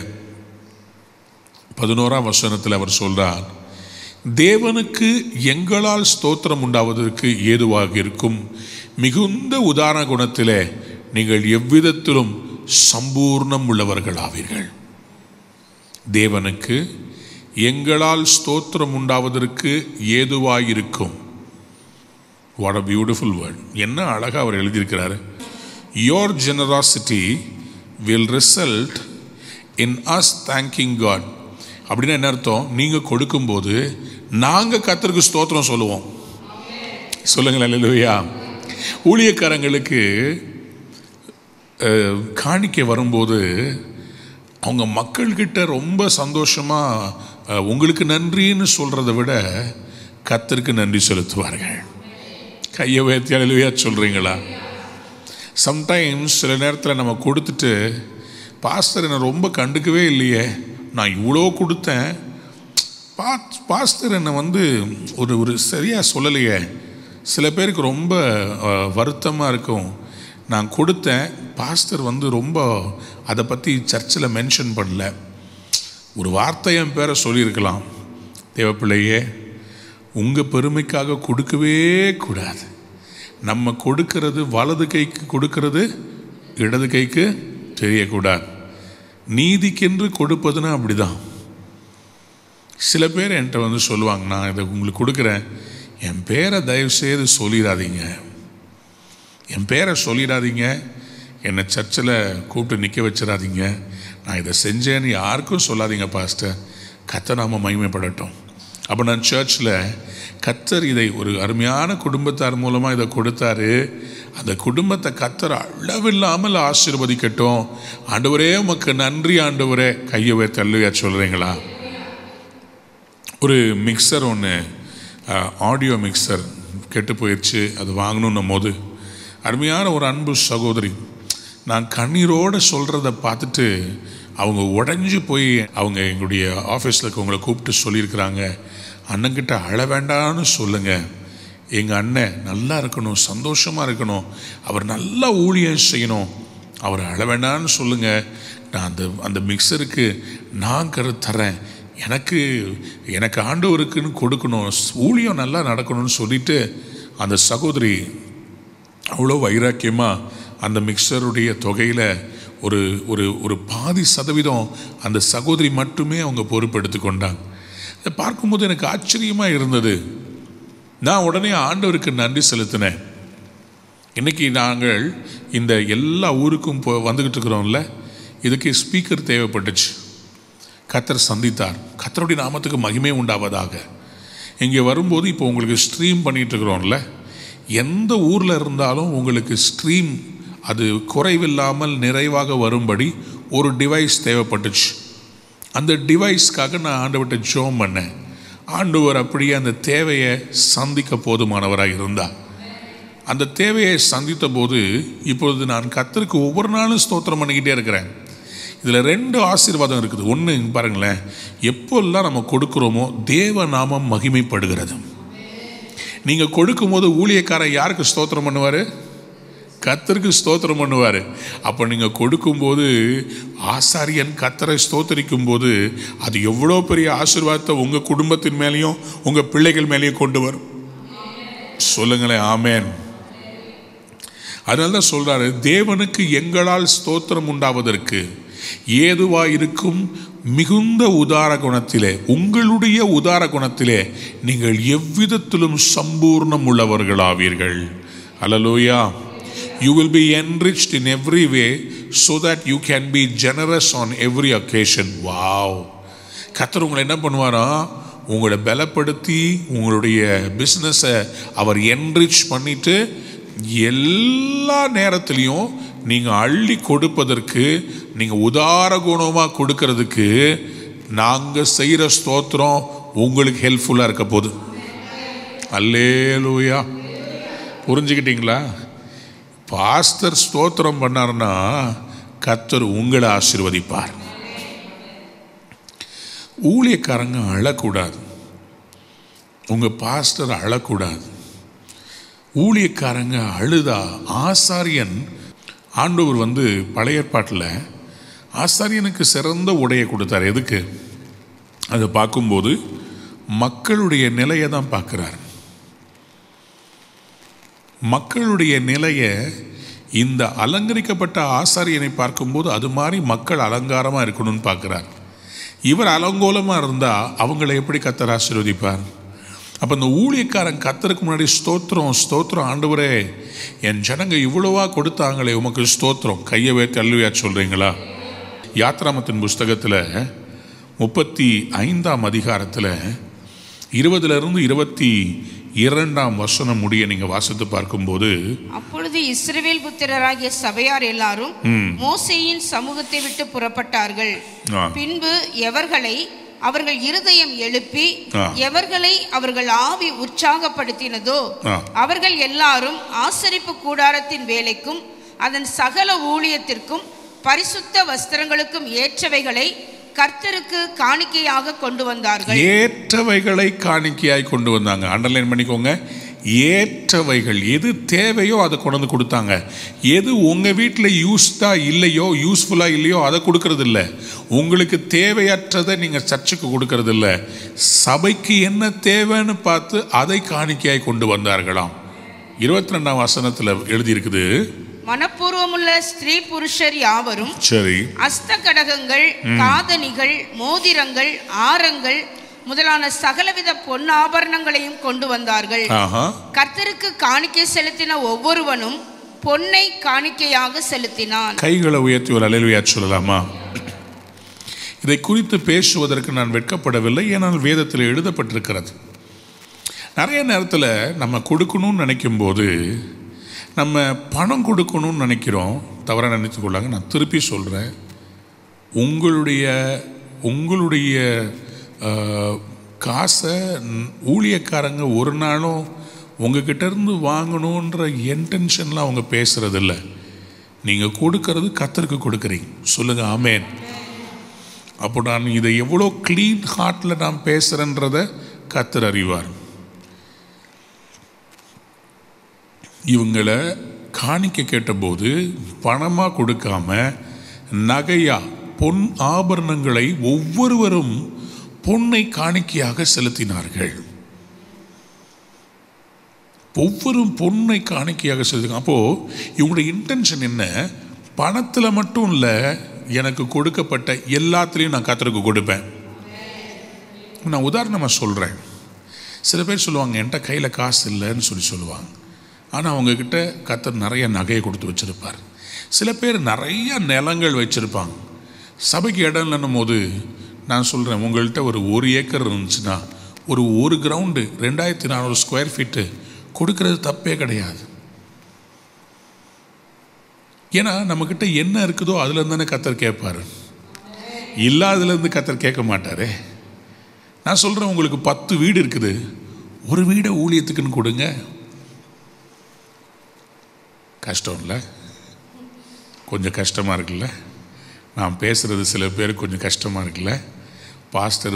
11ஆம் வசனத்தில் அவர் சொல்றார், தேவனுக்கு எங்களால் ஸ்தோத்திரம் உண்டாவதற்கு ஏதுவாக இருக்கும் மிகுந்த உதாரண குணத்திலே நீங்கள் எவ்விதத்திலும் சம்பூர்ணம் உள்ளவர்களாவீர்கள். தேவனுக்கு எங்களால் ஸ்தோத்திரம் உண்டாவதற்கு ஏதுவாயிருக்கும். What a beautiful word. என்ன அழகா அவர் எழுதியிருக்கிறாரு. Your generosity will result in us thanking God. அப்படின்னா என்ன அர்த்தம்? நீங்கள் கொடுக்கும்போது நாங்கள் கர்த்தருக்கு ஸ்தோத்திரம் சொல்லுவோம். சொல்லுங்கள் அல்லேலூயா. ஊழியக்காரங்களுக்கு காணிக்கை வரும்போது அவங்க மக்கள்கிட்ட ரொம்ப சந்தோஷமாக உங்களுக்கு நன்றின்னு சொல்கிறத விட கர்த்தருக்கு நன்றி செலுத்துவார்கள். கையை உயர்த்தி அல்லேலூயா சொல்கிறீங்களா? சம்டைம்ஸ் சில நேரத்தில் நம்ம கொடுத்துட்டு, பாஸ்டர் என்னை ரொம்ப கண்டுக்கவே இல்லையே, நான் இவ்வளோ கொடுத்தேன், பாஸ்டர் என்னை ஒரு சரியாக சொல்லலையே. சில பேருக்கு ரொம்ப வருத்தமாக இருக்கும். நான் கொடுத்தேன், பாஸ்டர் ரொம்ப அதை பற்றி சர்ச்சில் மென்ஷன் பண்ணல, ஒரு வார்த்தை என் பேரை சொல்லியிருக்கலாம். தேவப்பிள்ளையே, உங்கள் பெருமைக்காக கொடுக்கவே கூடாது. நம்ம கொடுக்கிறது வலது கைக்கு கொடுக்கிறது இடது கைக்கு தெரியக்கூடாது. நீதிக்கென்று கொடுப்பதுன்னா அப்படிதான். சில பேர் என்கிட்ட வந்து சொல்லுவாங்க, நான் இதை உங்களுக்கு கொடுக்குறேன், என் பேரை தயவுசெய்து சொல்லிடாதீங்க, என் பேரை சொல்லிடாதீங்க, என்னை சர்ச்சில் கூப்பிட்டு நிற்க வச்சிடாதீங்க, நான் இதை செஞ்சேன்னு யாருக்கும் சொல்லாதீங்க பாஸ்டர், கர்த்தர் நாம மகிமைப்படட்டும். அப்போ நான் சர்ச்சில் கர்த்தர் இதை ஒரு அருமையான குடும்பத்தார் மூலமாக இதை கொடுத்தாரு, அந்த குடும்பத்தை கர்த்தர் அளவில்லாமல் ஆசீர்வதிக்கட்டும், ஆண்டவரே உமக்கு நன்றி ஆண்டவரே, கையவே தள்ளுவையா சொல்கிறீங்களா? ஒரு மிக்சர் ஒன்று, ஆடியோ மிக்சர் கெட்டு போயிடுச்சு, அது வாங்கணுன்னும் போது அருமையான ஒரு அன்பு சகோதரி நான் கண்ணீரோடு சொல்கிறத பார்த்துட்டு அவங்க உடஞ்சி போய் அவங்க எங்களுடைய ஆஃபீஸில் இருக்கவங்களை கூப்பிட்டு சொல்லியிருக்கிறாங்க, அண்ணங்கிட்ட அழ வேண்டான்னு சொல்லுங்கள், எங்கள் அண்ணன் நல்லா இருக்கணும், சந்தோஷமாக இருக்கணும், அவர் நல்லா ஊழியம் செய்யணும், அவர் அழ வேண்டான்னு சொல்லுங்கள், நான் அந்த மிக்சருக்கு நான் தரேன், எனக்கு ஆண்டவருக்குன்னு கொடுக்கணும், ஊழியம் நல்லா நடக்கணும்னு சொல்லிட்டு அந்த சகோதரி அவ்வளோ வைராக்கியமாக அந்த மிக்சருடைய தொகையில் ஒரு ஒரு ஒரு பாதி சதவீதம் அந்த சகோதரி மட்டுமே அவங்க பொறுப்பெடுத்து கொண்டாங்க. அதை பார்க்கும்போது எனக்கு ஆச்சரியமாக இருந்தது. நான் உடனே ஆண்டவருக்கு நன்றி செலுத்தினேன். இன்றைக்கி நாங்கள் இந்த எல்லா ஊருக்கும் வந்துக்கிட்டு இருக்கிறோம்ல, இதுக்கு ஸ்பீக்கர் தேவைப்பட்டுச்சு. கர்த்தர் சந்தித்தார். கர்த்தருடைய நாமத்துக்கு மகிமை உண்டாவதாக. இங்கே வரும்போது இப்போ உங்களுக்கு ஸ்ட்ரீம் பண்ணிகிட்டு இருக்கிறோம்ல, எந்த ஊரில் இருந்தாலும் உங்களுக்கு ஸ்ட்ரீம் அது குறைவில்லாமல் நிறைவாக வரும்படி ஒரு டிவைஸ் தேவைப்பட்டுச்சு. அந்த டிவைஸ்க்காக நான் ஆண்டவர்கிட்ட ஜெபம் பண்ணேன். ஆண்டவர் அப்படியே அந்த தேவையை சந்திக்க போதுமானவராக இருந்தார். அந்த தேவையை சந்தித்த போது இப்பொழுது நான் கர்த்தருக்கு ஒவ்வொரு நாளும் ஸ்தோத்திரம் பண்ணிக்கிட்டே இருக்கிறேன். இதில் 2 ஆசீர்வாதம் இருக்குது. ஒன்று பாருங்களேன், எப்போல்லாம் நம்ம கொடுக்குறோமோ தேவ நாமம் மகிமைப்படுகிறது. நீங்கள் கொடுக்கும்போது ஊழியக்காரன் யாருக்கு ஸ்தோத்திரம் பண்ணுவார்? கர்த்தருக்கு ஸ்தோத்திரம் பண்ணுவார். அப்போ நீங்கள் கொடுக்கும்போது ஆசாரியன் கர்த்தரை ஸ்தோத்தரிக்கும் போது அது எவ்வளோ பெரிய ஆசீர்வாதத்தை உங்கள் குடும்பத்தின் மேலேயும் உங்கள் பிள்ளைகள் மேலேயும் கொண்டு வரும். சொல்லுங்களேன் ஆமேன். அதனால தான் சொல்கிறாரு, தேவனுக்கு எங்களால் ஸ்தோத்திரம் உண்டாவதற்கு ஏதுவாயிருக்கும் மிகுந்த உதார குணத்திலே, உங்களுடைய உதார குணத்திலே நீங்கள் எவ்விதத்திலும் சம்பூர்ணம் உள்ளவர்களாவீர்கள். அல்லேலூயா. You will be enriched in every way so that you can be generous on every occasion. Wow. கர்த்தர் உங்களை என்ன பண்ணுவாரா, உங்களை பலப்படுத்தி உங்களுடைய பிஸ்னஸை அவர் என்ரிச் பண்ணிட்டு எல்லா நேரத்துலையும் நீங்கள் அள்ளி கொடுப்பதற்கு, நீங்கள் உதார குணமாக கொடுக்கறதுக்கு நாங்கள் செய்கிற ஸ்தோத்திரம் உங்களுக்கு ஹெல்ப்ஃபுல்லாக இருக்க போகுது. அல்லேலூயா. புரிஞ்சுக்கிட்டீங்களா? பாஸ்டர் ஸ்தோத்திரம் பண்ணார்னா கர்த்தர் உங்களை ஆசீர்வதிப்பார். ஊழியக்காரங்க அழக்கூடாது, உங்கள் பாஸ்டர் அழக்கூடாது. ஊழியக்காரங்க அழுதா, ஆசாரியன் ஆண்டவர் பழைய ஏற்பாட்டில் ஆசாரியனுக்கு சிறந்த உடையை கொடுத்தார். எதுக்கு? அதை பார்க்கும்போது மக்களுடைய நிலையை தான் பார்க்குறார். மக்களுடைய நிலையை இந்த அலங்கரிக்கப்பட்ட ஆசாரியனை பார்க்கும்போது அது மாதிரி மக்கள் அலங்காரமாக இருக்கணும்னு பார்க்குறார். இவர் அலங்கோலமாக இருந்தால் அவங்களை எப்படி கர்த்தர் ஆசீர்வதிப்பார்? அப்போ இந்த ஊழியக்காரன் கர்த்தருக்கு முன்னாடி ஸ்தோத்திரம் ஸ்தோத்திரம், ஆண்டவரே என் ஜனங்க இவ்வளவா கொடுத்தாங்களே உமக்கு ஸ்தோத்திரம், கையை வைத்து அல்லேலூயா சொல்கிறீங்களா? யாத்ராமத்தின் புஸ்தகத்தில் 35ஆம் அதிகாரத்தில் 20லிருந்து 22ஆம் வசனம் முடிய நீங்கள் வாசித்து பார்க்கும்போது, அப்பொழுது இஸ்ரவேல் புத்திரராகிய சபையார் எல்லாரும் மோசேயின் சமூகத்தை விட்டு புறப்பட்டார்கள். பின்பு எவர்களை அவர்கள் இருதயம் எழுப்பி எவர்களை அவர்கள் ஆவி உற்சாகப்படுத்தினதோ அவர்கள் எல்லாரும் ஆசரிப்பு கூடாரத்தின் வேலைக்கும் அதன் சகல ஊழியத்திற்கும் பரிசுத்த வஸ்திரங்களுக்கும் ஏற்றவைகளை கர்த்தருக்கு காணிக்கையாக கொண்டு வந்தார்கள். ஏற்றவைகளை காணிக்கையாய் கொண்டு வந்தாங்க. அண்டர்லைன் பண்ணிக்கோங்க. ஏற்றவைகள், எது தேவையோ அதை கொண்டு வந்து கொடுத்தாங்க. எது உங்கள் வீட்டில் யூஸ்ஃபுல்லாக இல்லையோ அதை கொடுக்கறது இல்லை. உங்களுக்கு தேவையற்றதை நீங்கள் சர்ச்சுக்கு கொடுக்கறது இல்லை. சபைக்கு என்ன தேவைன்னு பார்த்து அதை காணிக்கையாய் கொண்டு வந்தார்களாம். 22ஆம் வசனத்தில் எழுதியிருக்குது, மனப்பூர்வமுள்ள ஸ்திரீ புருஷர் யாவரும் சரி அஸ்த கடகங்கள், காதணிகள், மோதிரங்கள், ஆரங்கள், முதலான சகலவித பொன் ஆபரணங்களையும் கொண்டு வந்தார்கள். கர்த்தருக்கு காணிக்கை செலுத்தின ஒவ்வொருவனும் பொன்னை காணிக்கையாக செலுத்தினான். கைகளை உயர்த்தி ஒரு அல்லேலூயா சொல்லலாமா? இதை குறித்து பேசுவதற்கு நான் வெட்கப்படவில்லை, ஏனால் வேதத்தில் எழுதப்பட்டிருக்கிறது. நிறைய நேரத்தில் நம்ம கொடுக்கணும்னு நினைக்கும் போது நம்ம பணம் கொடுக்கணும்னு நினைக்கிறோம். தவறாக நினைத்துக்கொள்ளாங்க, நான் திருப்பி சொல்கிறேன். உங்களுடைய காசை ஊழியக்காரங்க ஒரு நாளும் உங்ககிட்ட இருந்து வாங்கணுன்ற இன்டென்ஷன்லாம் அவங்க பேசுகிறதில்ல. நீங்கள் கொடுக்கறது கர்த்தருக்கு கொடுக்குறீங்க. சொல்லுங்கள் ஆமேன். அப்போ நான் இதை எவ்வளோ க்ளீன் ஹார்ட்டில் நான் பேசுகிறேன்றத கர்த்தர் அறிவார். இவங்களை காணிக்க கேட்டபோது பணமாக கொடுக்காம நகையா பொன் ஆபரணங்களை ஒவ்வொருவரும் பொன்னை காணிக்கையாக செலுத்தினார்கள். ஒவ்வொரு பொன்னை காணிக்கையாக செலுத்தினாங்க. அப்போது இவங்களுடைய இன்டென்ஷன் என்ன? பணத்தில் மட்டும் இல்லை, எனக்கு கொடுக்கப்பட்ட எல்லாத்துலேயும் நான் கர்த்தருக்கு கொடுப்பேன். நான் உதாரணமாக சொல்கிறேன். சில பேர் சொல்லுவாங்க என்கிட்ட கையில் காசு இல்லைன்னு சொல்லுவாங்க. ஆனால் அவங்கக்கிட்ட கர்த்தர் நிறைய நகையை கொடுத்து வச்சுருப்பார். சில பேர் நிறைய நிலங்கள் வச்சுருப்பாங்க. சபைக்கு இடம் இல்லைன்னும் போது நான் சொல்கிறேன், உங்கள்கிட்ட ஒரு 1 ஏக்கர் இருந்துச்சுன்னா ஒரு கிரவுண்டு 2400 ஸ்கொயர் ஃபீட்டு கொடுக்கறது தப்பே கிடையாது. ஏன்னா நம்மக்கிட்ட என்ன இருக்குதோ அதுலேருந்து தானே கர்த்தர் கேட்பார். இல்லாததுலேருந்து கர்த்தர் கேட்க மாட்டாரே. நான் சொல்கிறேன், உங்களுக்கு 10 வீடு இருக்குது, ஒரு வீடை ஊழியத்துக்குன்னு கொடுங்க. கஷ்டம் இல்லை? கொஞ்சம் கஷ்டமாக இருக்குல்ல? நான் பேசுகிறது சில பேருக்கு கொஞ்சம் கஷ்டமாக இருக்குல்ல? பாஸ்டர்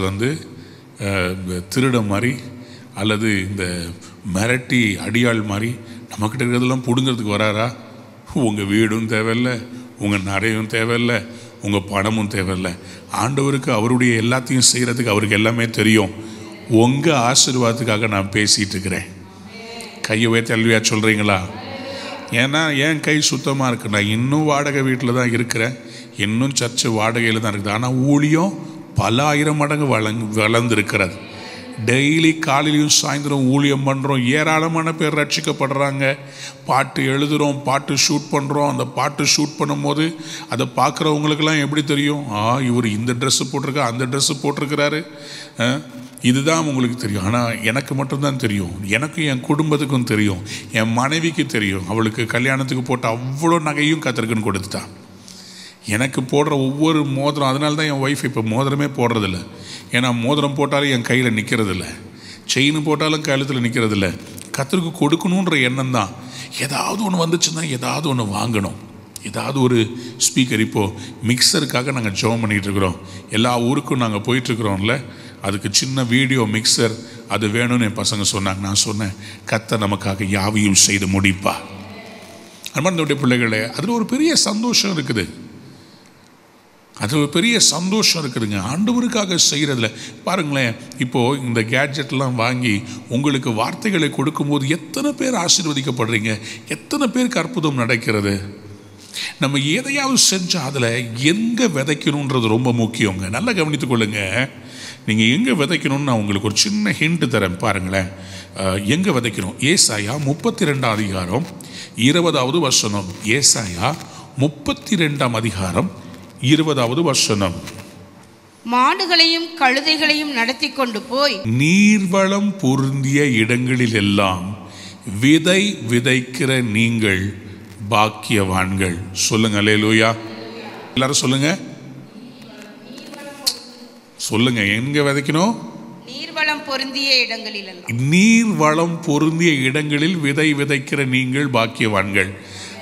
திருட மாதிரி அல்லது இந்த மிரட்டி அடியாள் மாதிரி நம்மக்கிட்ட இருக்கிறதெல்லாம் பிடுங்கிறதுக்கு வராரா? உங்கள் வீடும் தேவையில்லை, உங்கள் நிறையும் தேவையில்லை, உங்கள் பணமும் தேவையில்லை. ஆண்டவருக்கு அவருடைய எல்லாத்தையும் செய்கிறதுக்கு அவருக்கு எல்லாமே தெரியும். உங்கள் ஆசீர்வாதத்துக்காக நான் பேசிகிட்டு இருக்கிறேன். கையை உயர்த்தி அல்லையா சொல்கிறீங்களா? ஏன்னா என் கை சுத்தமாக இருக்குது. நான் இன்னும் வாடகை வீட்டில் தான் இருக்கிறேன், இன்னும் சர்ச்சு வாடகையில் தான் இருக்குது. ஆனால் ஊழியம் பல 1000 மடங்கு வளர்ந்துருக்கிறது. டெய்லி காலையிலையும் சாயந்தரம் ஊழியம் பண்ணுறோம். ஏராளமான பேர் ரட்சிக்கப்படுறாங்க. பாட்டு எழுதுகிறோம், பாட்டு ஷூட் பண்ணுறோம். அந்த பாட்டு ஷூட் பண்ணும்போது அதை பார்க்குறவங்களுக்கெல்லாம் எப்படி தெரியும்? இவர் இந்த ட்ரெஸ்ஸு போட்டிருக்கா, அந்த ட்ரெஸ்ஸு போட்டிருக்கிறாரு, இதுதான் உங்களுக்கு தெரியும். ஆனால் எனக்கு மட்டும்தான் தெரியும். எனக்கும் என் குடும்பத்துக்கும் தெரியும், என் மனைவிக்கு தெரியும். அவளுக்கு கல்யாணத்துக்கு போட்ட அவ்வளோ நகையும் கர்த்தருக்குன்னு கொடுத்துட்டான். எனக்கு போடுற ஒவ்வொரு மோதிரம், அதனால தான் என் ஒய்ஃப் இப்போ மோதிரமே போடுறதில்ல. ஏன்னா மோதிரம் போட்டாலும் என் கையில் நிற்கிறதில்ல, செயின் போட்டாலும் கழுத்தில் நிற்கிறதில்ல. கர்த்தருக்கு கொடுக்கணுன்ற எண்ணம் தான். ஏதாவது ஒன்று வந்துச்சுன்னா ஏதாவது ஒன்று வாங்கணும். ஏதாவது ஒரு ஸ்பீக்கர், இப்போது மிக்சருக்காக நாங்கள் ஜெபம் பண்ணிகிட்ருக்குறோம். எல்லா ஊருக்கும் நாங்கள் போயிட்டுருக்குறோம்ல, அதுக்கு சின்ன வீடியோ மிக்சர் அது வேணும்னு என் பசங்க சொன்னாங்க. நான் சொன்னேன், கர்த்தர் நமக்காக யாவையும் செய்து முடிப்பா. அன்பார்ந்தவருடைய பிள்ளைகளே, அதில் ஒரு பெரிய சந்தோஷம் இருக்குது. அது ஒரு பெரிய சந்தோஷம் இருக்குதுங்க ஆண்டவருக்காக செய்கிறதுல. பாருங்களேன், இப்போது இந்த கேட்ஜெட்லாம் வாங்கி உங்களுக்கு வார்த்தைகளை கொடுக்கும்போது எத்தனை பேர் ஆசீர்வதிக்கப்படுறீங்க, எத்தனை பேருக்கு அற்புதம் நடக்கிறது. நம்ம எதையாவது செஞ்சால் அதில் எங்கே விதைக்கணுன்றது ரொம்ப முக்கியங்க. நல்லா கவனித்துக்கொள்ளுங்க. நீங்கள் எங்கே விதைக்கணும்னு நான் உங்களுக்கு ஒரு சின்ன ஹிண்ட் தரேன். பாருங்களேன், எங்கே விதைக்கணும். ஏசாயா 32 அதிகாரம் 20வது வசனம். ஏசாயா 32 அதிகாரம் 20வது வசனம். மாடுகளையும் கழுதைகளையும் நடத்தி கொண்டு போய் நீர்வளம் பொருந்திய இடங்களில் எல்லாம் விதை விதைக்கிற நீங்கள் பாக்கியவான்கள். சொல்லுங்க அல்லேலூயா. எல்லாரும் சொல்லுங்க, சொல்லுங்க. எங்க விதைக்கணும்? நீர்வளம் பொருந்திய இடங்களில். நீர்வளம் பொருந்திய இடங்களில் விதை விதைக்கிற நீங்கள் பாக்கியவான்கள்.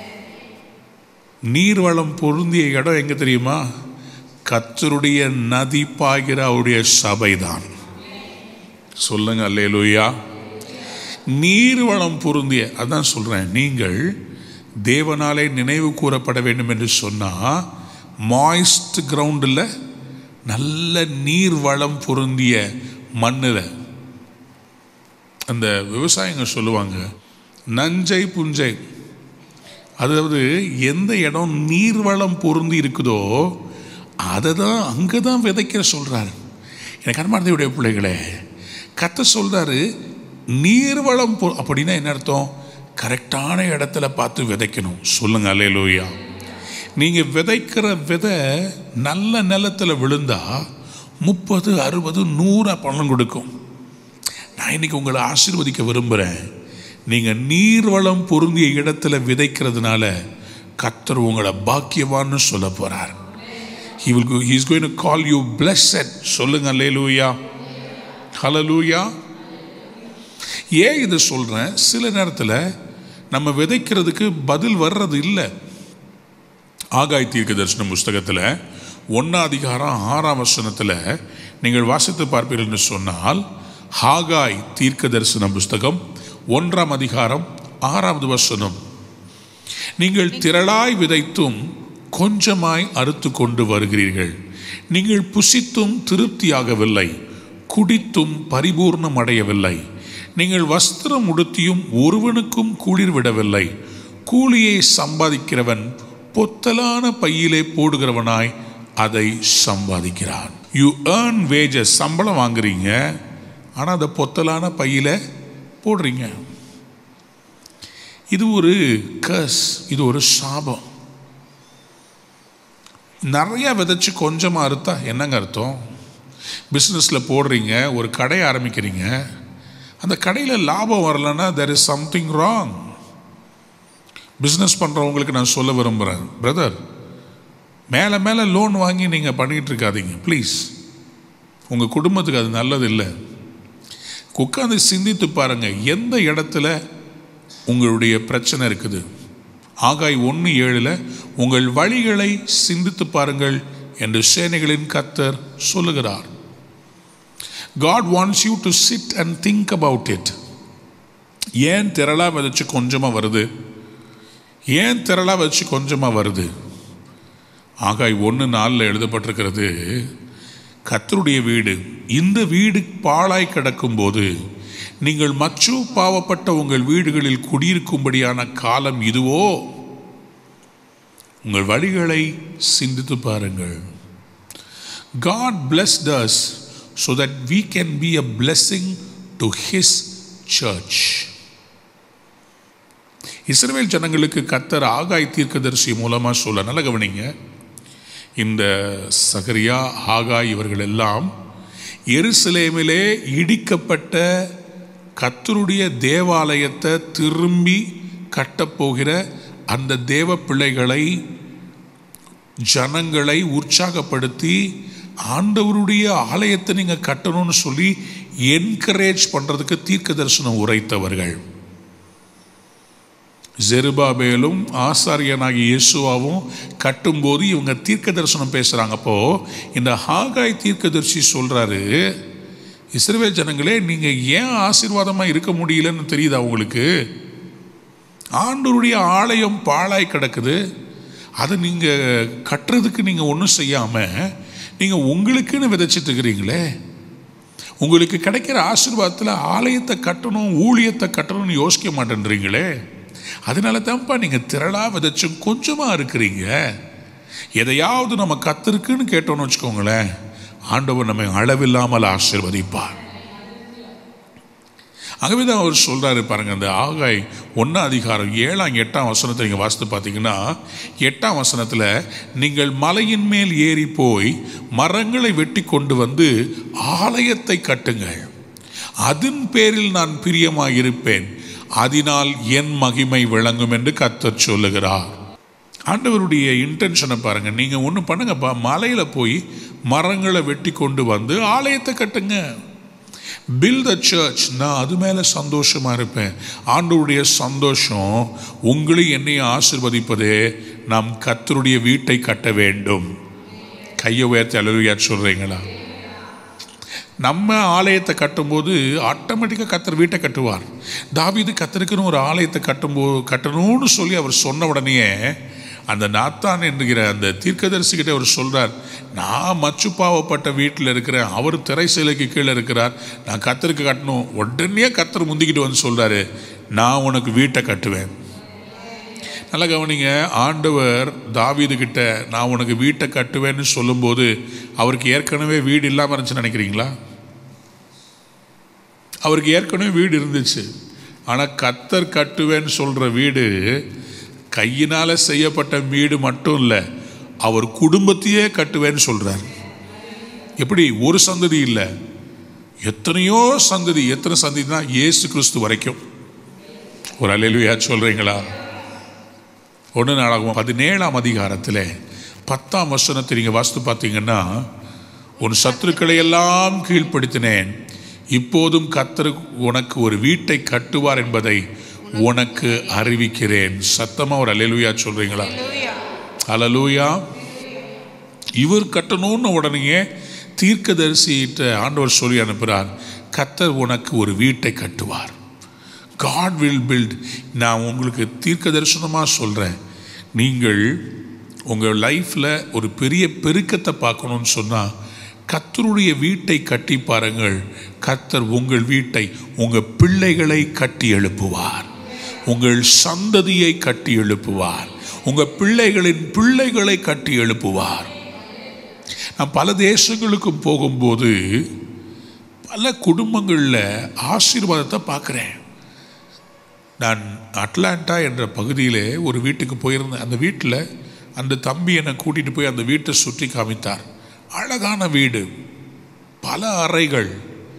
நீர்வளம் பொருந்திய இடம் எங்க தெரியுமா? கர்த்தருடைய நதி பாய்கிற அவருடைய சபைதான். சொல்லுங்க அல்லேலூயா. நீர்வளம் பொருந்திய, அதான் சொல்றேன். நீங்கள் தேவனாலே நினைவு கூறப்பட வேண்டும் என்று சொன்னால் மாய்ஸ்ட் கிரவுண்டில், நல்ல நீர்வளம் பொருந்திய மண்ணில். அந்த விவசாயிங்க சொல்லுவாங்க, நஞ்சை புஞ்சை, அதாவது எந்த இடம் நீர்வளம் பொருந்தி இருக்குதோ அதை தான் அங்கே தான் விதைக்கிற சொல்கிறாரு. எனக்கு அன்பார்ந்தவருடைய பிள்ளைகளே, கர்த்தர் சொல்றாரு நீர்வளம் அப்படின்னா என்ன அர்த்தம்? கரெக்டான இடத்துல பார்த்து விதைக்கணும். சொல்லுங்க அல்லேலூயா. நீங்க விதைக்கிற விதை நல்ல நிலத்துல விழுந்தா 30, 60, 100 பலன் கொடுக்கும். நான் இன்னைக்கு உங்களை ஆசீர்வதிக்க விரும்புகிறேன். நீங்கள் நீர்வளம் பொருந்திய இடத்துல விதைக்கிறதுனால கர்த்தர் உங்களை பாக்கியவான்னு சொல்ல போகிறார். He is going to call you blessed. சொல்லுங்க அல்லேலூயா, ஹல்லேலூயா. ஏன் இதை சொல்கிறேன்? சில நேரத்தில் நம்ம விதைக்கிறதுக்கு பதில் வர்றது இல்லை. ஆகாய் தீர்க்கதரிசன புஸ்தகத்தில் 1 அதிகாரம் 6ஆம் வசனத்தில் நீங்கள் வாசித்து பார்ப்பீர்கள் என்று சொன்னால், ஆகாய் தீர்க்கதரிசன புஸ்தகம் 1ஆம் அதிகாரம் 6வது வசனம், நீங்கள் திரளாய் விதைத்தும் கொஞ்சமாய் அறுத்து கொண்டு வருகிறீர்கள். நீங்கள் புசித்தும் திருப்தியாகவில்லை, குடித்தும் பரிபூர்ணம் அடையவில்லை. நீங்கள் வஸ்திரம் உடுத்தியும் ஒருவனுக்கும் குளிர் விடவில்லை. கூலியை சம்பாதிக்கிறவன் பொத்தலான பையிலே போடுகிறவனாய் அதை சம்பாதிக்கிறான். யூ ஏர்ன் வேஜஸ், சம்பளம் வாங்குறீங்க, ஆனால் அதை பொத்தலான பையில போடுறீங்க. இது ஒரு கர்ஸ், இது ஒரு சாபம். நிறைய விதைச்சு கொஞ்சமாக அறுத்தா என்னங்க அர்த்தம்? பிஸ்னஸில் போடுறீங்க, ஒரு கடையை ஆரம்பிக்கிறீங்க, அந்த கடையில் லாபம் வரலன்னா there is something wrong. Business பண்ணுறவங்களுக்கு நான் சொல்ல விரும்புகிறேன், பிரதர், மேலே மேலே லோன் வாங்கி நீங்கள் பண்ணிகிட்டு இருக்காதீங்க ப்ளீஸ். உங்கள் குடும்பத்துக்கு அது நல்லது இல்லை. உட்காந்து சிந்தித்து பாருங்கள், எந்த இடத்துல உங்களுடைய பிரச்சனை இருக்குது. ஆகாய் 1:7 உங்கள் வழிகளை சிந்தித்து பாருங்கள் என்று சேனைகளின் கர்த்தர் சொல்லுகிறார். God wants you to sit and think about it. ஏன் திரளா விதைச்சு கொஞ்சமாக வருது? ஏன் திரளா விதைச்சு கொஞ்சமாக வருது? ஆகாய் 1:4 எழுதப்பட்டிருக்கிறது, கர்த்தருடைய வீடு, இந்த வீடு பாழாய் கிடக்கும் போது நீங்கள் மற்ற பாவப்பட்ட உங்கள் வீடுகளில் குடியிருக்கும்படியான காலம் இதுவோ? உங்கள் வழிகளை சிந்தித்து பாருங்கள். God blessed us so that we can be a blessing to His church. இஸ்ரவேல் ஜனங்களுக்கு கர்த்தர் ஆகாய் தீர்க்கதரிசி மூலமா சொல்ல, நல்ல கவனிங்க, இந்த சகரியா, ஆகாய் இவர்கள் எல்லாம் எருசலேமிலே இடிக்கப்பட்ட கர்த்தருடைய தேவாலயத்தை திரும்பி கட்டப்போகிற அந்த தேவ பிள்ளைகளை, ஜனங்களை உற்சாகப்படுத்தி ஆண்டவருடைய ஆலயத்தை நீங்கள் கட்டணும்னு சொல்லி என்கரேஜ் பண்ணுறதுக்கு தீர்க்க தரிசனம் உரைத்தவர்கள். ஜெருபாபேலும் ஆசாரியனாகிய இயேசுவாவும் கட்டும்போது இவங்க தீர்க்க தரிசனம் பேசுகிறாங்க. அப்போது இந்த ஆகாய் தீர்க்கதரிசி சொல்கிறாரு, இஸ்ரவேல் ஜனங்களே, நீங்கள் ஏன் ஆசீர்வாதமாக இருக்க முடியலன்னு தெரியுதா உங்களுக்கு? ஆண்டவருடைய ஆலயம் பாழாய் கிடக்குது, அதை நீங்கள் கட்டுறதுக்கு நீங்கள் ஒன்றும் செய்யாமல் நீங்கள் உங்களுக்குன்னு விதைச்சிட்டு இருக்கிறீங்களே. உங்களுக்கு கிடைக்கிற ஆசீர்வாதத்தில் ஆலயத்தை கட்டணும், ஊழியத்தை கட்டணும்னு யோசிக்க மாட்டேன்றீங்களே. அதனால தான்ப்பா நீங்கள் திரளாக விதைச்சும் கொஞ்சமாக இருக்கிறீங்க. எதையாவது நம்ம கத்திருக்குன்னு கேட்டோன்னு வச்சுக்கோங்களேன், ஆண்டவர் நம்மை அளவில்லாமல் ஆசீர்வதிப்பார். ஆகவே தான் அவர் சொல்கிறாரு பாருங்கள், அந்த ஆகாய் 1 அதிகாரம் 7, 8ஆம் வசனத்தை நீங்கள் வாசித்து பார்த்தீங்கன்னா, 8ஆம் வசனத்தில், நீங்கள் மலையின் மேல் ஏறி போய் மரங்களை வெட்டி கொண்டு வந்து ஆலயத்தை கட்டுங்கள், அதன் பேரில் நான் பிரியமாக இருப்பேன், அதனால் என் மகிமை விளங்கும் என்று கர்த்தர் சொல்லுகிறார். ஆண்டவருடைய இன்டென்ஷனை பாருங்கள். நீங்கள் ஒன்று பண்ணுங்கப்பா, மலையில் போய் மரங்களை வெட்டி கொண்டு வந்து ஆலயத்தை கட்டுங்க, பில்ட் த சர்ச். நான் அது மேலே சந்தோஷமாக இருப்பேன். ஆண்டவருடைய சந்தோஷம் உங்களையும் என்னையும் ஆசீர்வதிப்பதே நாம் கர்த்தருடைய வீட்டை கட்ட வேண்டும். கையை உயர்த்தி அல்லேலூயா சொல்கிறீங்களா? நம்ம ஆலயத்தை கட்டும்போது ஆட்டோமேட்டிக்காக கர்த்தர் வீட்டை கட்டுவார். தாவீது கர்த்தருக்குன்னு ஒரு ஆலயத்தை கட்டணும்னு சொல்லி அவர் சொன்ன உடனே அந்த நாத்தான் என்கிற அந்த தீர்க்கதரிசிக்கிட்ட அவர் சொல்கிறார், நான் மச்சு பாவப்பட்ட வீட்டில் இருக்கிறேன், அவர் திரை சிலைக்கு கீழே இருக்கிறார், நான் கர்த்தருக்கு கட்டணும். உடனே கர்த்தர் முந்திக்கிட்டு வந்து சொல்கிறாரு, நான் உனக்கு வீட்டை கட்டுவேன். நல்லா கவனிங்க. ஆண்டவர் தாவீது கிட்ட நான் உனக்கு வீட்டை கட்டுவேன்னு சொல்லும்போது அவருக்கு ஏற்கனவே வீடு இல்லாமல் இருந்துச்சுன்னு நினைக்கிறீங்களா? அவருக்கு ஏற்கனவே வீடு இருந்துச்சு. ஆனால் கர்த்தர் கட்டுவேன்னு சொல்கிற வீடு கையினால் செய்யப்பட்ட வீடு மட்டும் இல்லை, அவர் குடும்பத்தையே கட்டுவேன்னு சொல்கிறார். எப்படி? ஒரு சந்ததி இல்லை, எத்தனையோ சந்ததி. எத்தனை சந்ததினா இயேசு கிறிஸ்து வரைக்கும். ஒரு அல்லேலூயா சொல்கிறீங்களா? 1 நாளாகமம் 17ஆம் அதிகாரத்தில் 10ஆம் வசனத்தை நீங்கள் வாசித்து பார்த்தீங்கன்னா, உன் சத்துருக்களை எல்லாம் கீழ்ப்படுத்தினேன், இப்போதும் கர்த்தர் உனக்கு ஒரு வீட்டை கட்டுவார் என்பதை உனக்கு அறிவிக்கிறேன். சத்தமாக ஒரு அல்லேலூயா சொல்கிறீங்களா? அல்லேலூயா. இவர் கட்டணும்னு உடனே தீர்க்கதரிசியிட்ட ஆண்டவர் சொல்லி அனுப்புகிறார், கர்த்தர் உனக்கு ஒரு வீட்டை கட்டுவார். God will build. நான் உங்களுக்கு தீர்க்க தரிசனமாக சொல்கிறேன், நீங்கள் உங்கள் லைஃப்பில் ஒரு பெரிய பெருக்கத்தை பார்க்கணுன்னு சொன்னால் கர்த்தருடைய வீட்டை கட்டி பாருங்கள். கர்த்தர் உங்கள் வீட்டை, உங்கள் பிள்ளைகளை கட்டி எழுப்புவார், உங்கள் சந்ததியை கட்டி எழுப்புவார், உங்கள் பிள்ளைகளின் பிள்ளைகளை கட்டி எழுப்புவார். நான் பல தேசங்களுக்கும் போகும்போது பல குடும்பங்களில் ஆசீர்வாதத்தை பார்க்குறேன். நான் அட்லாண்டா என்ற பகுதியில் ஒரு வீட்டுக்கு போயிருந்தேன். அந்த வீட்டில் அந்த தம்பி என்னை கூட்டிகிட்டு போய் அந்த வீட்டை சுற்றி காமித்தார். அழகான வீடு, பல அறைகள்,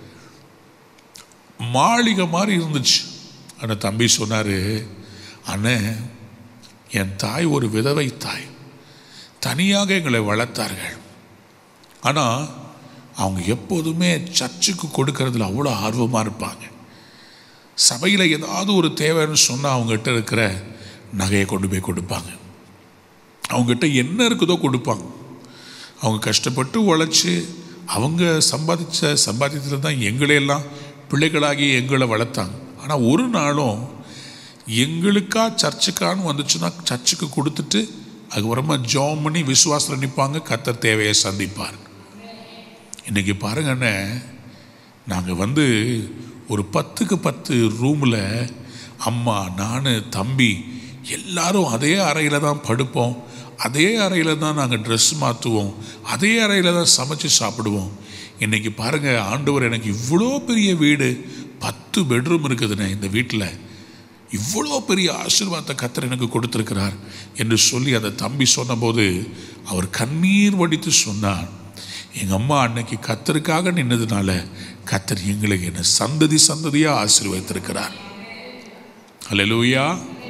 மாளிகை மாதிரி இருந்துச்சு. அந்த தம்பி சொன்னார், அண்ணே, என் தாய் ஒரு விதவை தாய், தனியாக எங்களை வளர்த்தார்கள். ஆனால் அவங்க எப்போதுமே சர்ச்சுக்கு கொடுக்கறதுல அவ்வளோ ஆர்வமாக இருப்பாங்க. சபையில் ஏதாவது ஒரு தேவைன்னு சொன்னால் அவங்ககிட்ட இருக்கிற நகையை கொண்டு போய் கொடுப்பாங்க, அவங்ககிட்ட என்ன இருக்குதோ கொடுப்பாங்க. அவங்க கஷ்டப்பட்டு உழைச்சி அவங்க சம்பாதிச்சதில் தான் எங்களையெல்லாம் பிள்ளைகளாகி எங்களை வளர்த்தாங்க. ஆனால் ஒரு நாளும் எங்களுக்கா சர்ச்சுக்கான்னு வந்துச்சுன்னா சர்ச்சுக்கு கொடுத்துட்டு அதுக்கப்புறமா ஜெபம் பண்ணி விசுவாசத்தில் நிற்பாங்க, கர்த்தர் தேவையை சந்திப்பார். இன்றைக்கி பாருங்கண்ணே, நாங்கள் வந்து ஒரு 10க்கு 10 ரூமில் அம்மா, நான், தம்பி எல்லாரும் அதே அறையில் தான் படுப்போம், அதே அறையில் தான் நாங்கள் ட்ரெஸ் மாற்றுவோம், அதே அறையில் தான் சமைச்சு சாப்பிடுவோம். இன்றைக்கி பாருங்கள், ஆண்டவர் எனக்கு இவ்வளோ பெரிய வீடு, 10 பெட்ரூம் இருக்குதுண்ணே இந்த வீட்டில், இவ்வளோ பெரிய ஆசீர்வாதத்தை கர்த்தர் எனக்கு கொடுத்துருக்கிறார் என்று சொல்லி அந்த தம்பி சொன்னபோது அவர் கண்ணீர் வடித்து சொன்னார், எங்கள் அம்மா அன்னைக்கு கர்த்தருக்காக நின்னதுனால கர்த்தர் எங்களை என்ன சந்ததி சந்ததியாக ஆசீர்வதித்திருக்கிறார். அல்லேலூயா.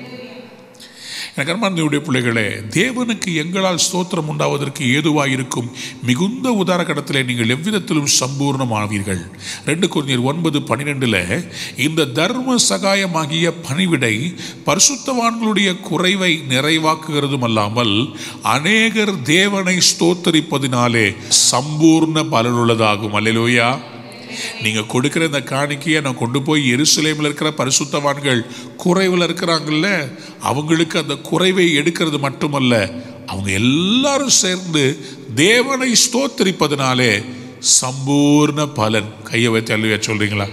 எனக்கு அன்பார்ந்தவருடைய பிள்ளைகளே, தேவனுக்கு எங்களால் ஸ்தோத்திரம் உண்டாவதற்கு ஏதுவாக இருக்கும் மிகுந்த உதாரணத்திலே நீங்கள் எவ்விதத்திலும் சம்பூர்ணமாவீர்கள். 2 கொரிந்தியர் 9:12 இந்த தர்ம சகாயமாகிய பணிவிடை பரிசுத்தவான்களுடைய குறைவை நிறைவாக்குகிறதும் அல்லாமல் அநேகர் தேவனை ஸ்தோத்தரிப்பதினாலே சம்பூர்ண பலனுள்ளதாகும். அல்லேலூயா. நீங்கள் கொடுக்குற இந்த காணிக்கையை நான் கொண்டு போய் எருசலேமில் இருக்கிற பரிசுத்தவான்கள் குறைவில் இருக்கிறாங்கல்ல, அவங்களுக்கு அந்த குறைவை எடுக்கிறது மட்டுமல்ல, அவங்க எல்லாரும் சேர்ந்து தேவனை ஸ்தோத்தரிப்பதனாலே சம்பூர்ண பலன். கையை வைத்து அல்லையா சொல்றீங்களா?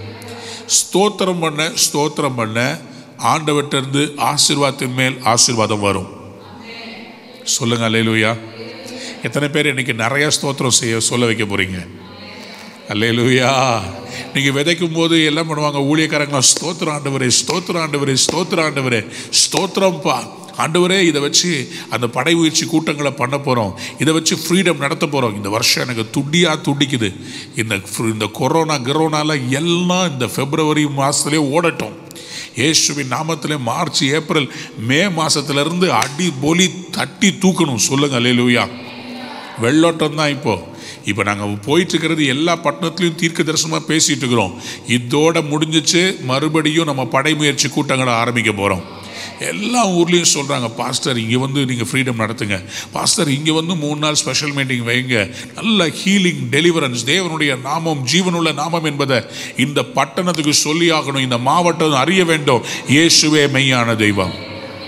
ஸ்தோத்திரம் பண்ண ஆண்டவர்கிட்ட ஆசீர்வாதத்தின் மேல் ஆசீர்வாதம் வரும். சொல்லுங்க அல்லேலூயா. எத்தனை பேர் இன்னைக்கு நிறைய ஸ்தோத்திரம் சொல்ல வைக்க போறீங்க? அல்லேலூயா. நீங்கள் விதைக்கும் போது எல்லாம் பண்ணுவாங்க ஊழியக்காரங்களாம், ஸ்தோத்திரம் ஆண்டவரே, ஸ்தோத்திரம் ஆண்டவரே, ஸ்தோத்திரம் ஆண்டவரே, ஸ்தோத்திரம்ப்பா ஆண்டவரே, இதை வச்சு அந்த படை முயற்சி கூட்டங்களை பண்ண போகிறோம், இதை வச்சு ஃப்ரீடம் நடத்த போகிறோம். இந்த வருஷம் எனக்கு துடிக்குது. இந்த கொரோனால எல்லாம் இந்த பிப்ரவரி மாதத்துலேயே ஓடட்டும். இயேசுவின் நாமத்திலே மார்ச், ஏப்ரல், மே மாதத்துலேருந்து அடி பொலி தட்டி தூக்கணும். சொல்லுங்கள் அல்லேலூயா. வெள்ளோட்டம் தான் இப்போ நாங்கள் போயிட்டுருக்கிறது. எல்லா பட்டணத்துலையும் தீர்க்க தரிசனமாக பேசிகிட்டு இருக்கிறோம். இதோட முடிஞ்சிச்சு, மறுபடியும் நம்ம படை முயற்சி கூட்டங்களை ஆரம்பிக்க போகிறோம். எல்லா ஊர்லேயும் சொல்கிறாங்க, பாஸ்டர் இங்கே வந்து நீங்கள் ஃப்ரீடம் நடத்துங்க, பாஸ்டர் இங்கே வந்து 3 நாள் ஸ்பெஷல் மீட்டிங் வைங்க, நல்ல ஹீலிங், டெலிவரன்ஸ், தேவனுடைய நாமம் ஜீவனுள்ள நாமம் என்பதை இந்த பட்டணத்துக்கு சொல்லி ஆகணும். இந்த மாவட்டம் அறிய வேண்டும், இயேசுவே மெய்யான தெய்வம்.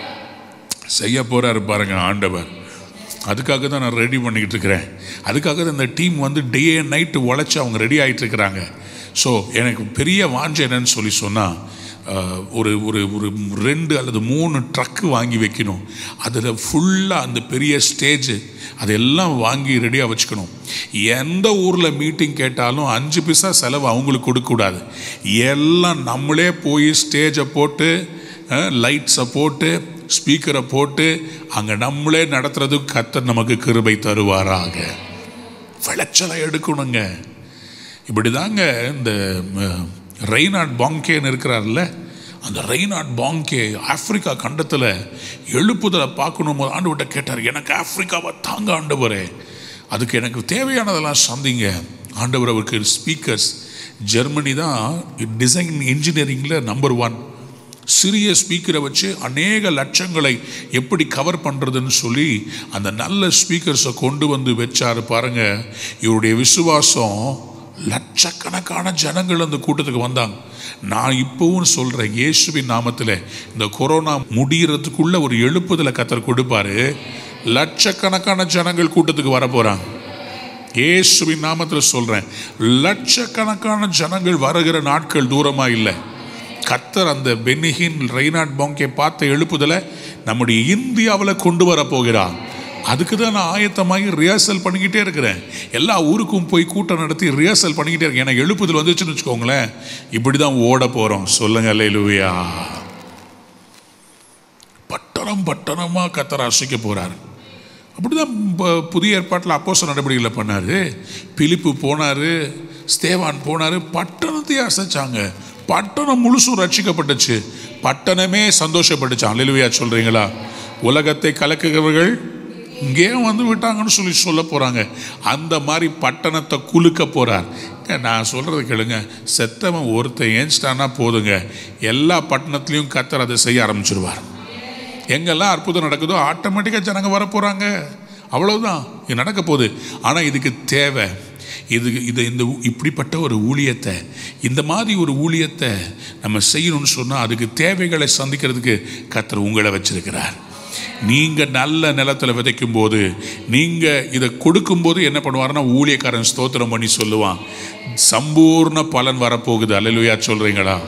செய்ய போகிறாரு பாருங்க ஆண்டவர். அதுக்காக தான் நான் ரெடி பண்ணிக்கிட்டு இருக்கிறேன். அதுக்காக தான் இந்த டீம் வந்து டே அண்ட் நைட்டு உழைச்சி அவங்க ரெடி ஆகிட்டு இருக்கிறாங்க. ஸோ எனக்கு பெரிய வாஞ்சை என்னன்னு சொன்னால், ஒரு ஒரு ஒரு 2 அல்லது 3 ட்ரக்கு வாங்கி வைக்கணும். அதில் ஃபுல்லாக அந்த பெரிய ஸ்டேஜு அதெல்லாம் வாங்கி ரெடியாக வச்சுக்கணும். எந்த ஊரில் மீட்டிங் கேட்டாலும் 5 பைசா செலவு அவங்களுக்கு கொடுக்கக்கூடாது. எல்லாம் நம்மளே போய் ஸ்டேஜை போட்டு லைட்ஸை போட்டு ஸ்பீக்கரை போட்டு அங்கே நம்மளே நடத்துறதுக்கு கர்த்தர் நமக்கு கிருபை தருவாராக. விளைச்சலை எடுக்கணுங்க. இப்படி தாங்க இந்த ரெய்னார்ட் பாங்கேன்னு இருக்கிறார்ல, அந்த ரெய்னார்ட் பாங்கே ஆப்பிரிக்கா கண்டத்தில் எழுப்புதலை பார்க்கணும் போது ஆண்டவர்கிட்ட கேட்டார், எனக்கு ஆப்பிரிக்காவை தாங்க ஆண்டவரே, அதுக்கு எனக்கு தேவையானதெல்லாம் சந்திங்க. ஆண்டவர் அவருக்கு ஸ்பீக்கர்ஸ், ஜெர்மனி தான் டிசைன் இன்ஜினியரிங்கில் நம்பர் 1. சிறிய ஸ்பீக்கரை வச்சு அநேக லட்சங்களை எப்படி கவர் பண்ணுறதுன்னு சொல்லி அந்த நல்ல ஸ்பீக்கர்ஸை கொண்டு வந்து வச்சார். பாருங்க, இவருடைய விசுவாசம், லட்சக்கணக்கான ஜனங்கள் அந்த கூட்டத்துக்கு வந்தாங்க. நான் இப்பவும் சொல்கிறேன், இயேசுவின் நாமத்தில் இந்த கொரோனா முடிகிறதுக்குள்ள ஒரு எழுப்புதலை கர்த்தர் கொடுப்பாரு. லட்சக்கணக்கான ஜனங்கள் கூட்டத்துக்கு வர போகிறாங்க. இயேசுவின் நாமத்தில் சொல்கிறேன், லட்சக்கணக்கான ஜனங்கள் வருகிற நாட்கள் தூரமாக இல்லை. கர்த்தர் அந்த பென்னிஹின் ரெய்னார்ட் பாங்கே பார்த்த எழுப்புதலை நம்முடைய இந்தியாவில் கொண்டு வர போகிறார். அதுக்கு தான் நான் ஆயத்தமாகி ரிஹர்சல் பண்ணிக்கிட்டே இருக்கிறேன். எல்லா ஊருக்கும் போய் கூட்டம் நடத்தி ரிஹர்சல் பண்ணிக்கிட்டே இருக்கேன். எனக்கு எழுப்புதல் வந்துச்சுன்னு வச்சுக்கோங்களேன், இப்படி தான் ஓட போகிறோம். சொல்லுங்க அல்லேலூயா. பட்டணம் பட்டணமாக கர்த்தர் அசைக்க போகிறார். அப்படிதான் புதிய ஏற்பாட்டில் அப்போஸ்தலர் நடவடிக்கைகளை பண்ணார். பிலிப்பு போனார், ஸ்தேவான் போனார், பட்டணத்தையே அசைச்சாங்க. பட்டணம் முழுசும் ரட்சிக்கப்பட்டுச்சு. பட்டணமே சந்தோஷப்பட்டுச்சான். அல்லேலூயா சொல்கிறீங்களா? உலகத்தை கலக்குகிறவர்கள் இங்கே வந்து விட்டாங்கன்னு சொல்ல போகிறாங்க. அந்த மாதிரி பட்டணத்தை குலுக்க போகிறார். நான் சொல்கிறது கேளுங்க, செத்தவன் ஒருத்தன் ஏஞ்சிட்டானா போதுங்க, எல்லா பட்டணத்துலேயும் கர்த்தர் அதை செய்ய ஆரம்பிச்சிருவார். எங்கெல்லாம் அற்புதம் நடக்குதோ ஆட்டோமேட்டிக்காக ஜனங்க வர போகிறாங்க. அவ்வளவுதான் இது நடக்க போகுது. ஆனால் இதுக்கு தேவை, இந்த இப்படிப்பட்ட ஒரு ஊழியத்தை, இந்த மாதிரி ஒரு ஊழியத்தை நம்ம செய்யணும்னு சொன்னால் அதுக்கு தேவைகளை சந்திக்கிறதுக்கு கர்த்தர் உங்களை வச்சிருக்கிறார். நீங்கள் நல்ல நிலத்தில் விதைக்கும் போது, நீங்கள் இதை கொடுக்கும்போது என்ன பண்ணுவாருன்னா, ஊழியக்காரன் ஸ்தோத்திரம் பண்ணி சொல்லுவான், சம்பூர்ண பலன் வரப்போகுது. அல்லேலூயா சொல்கிறீங்களா?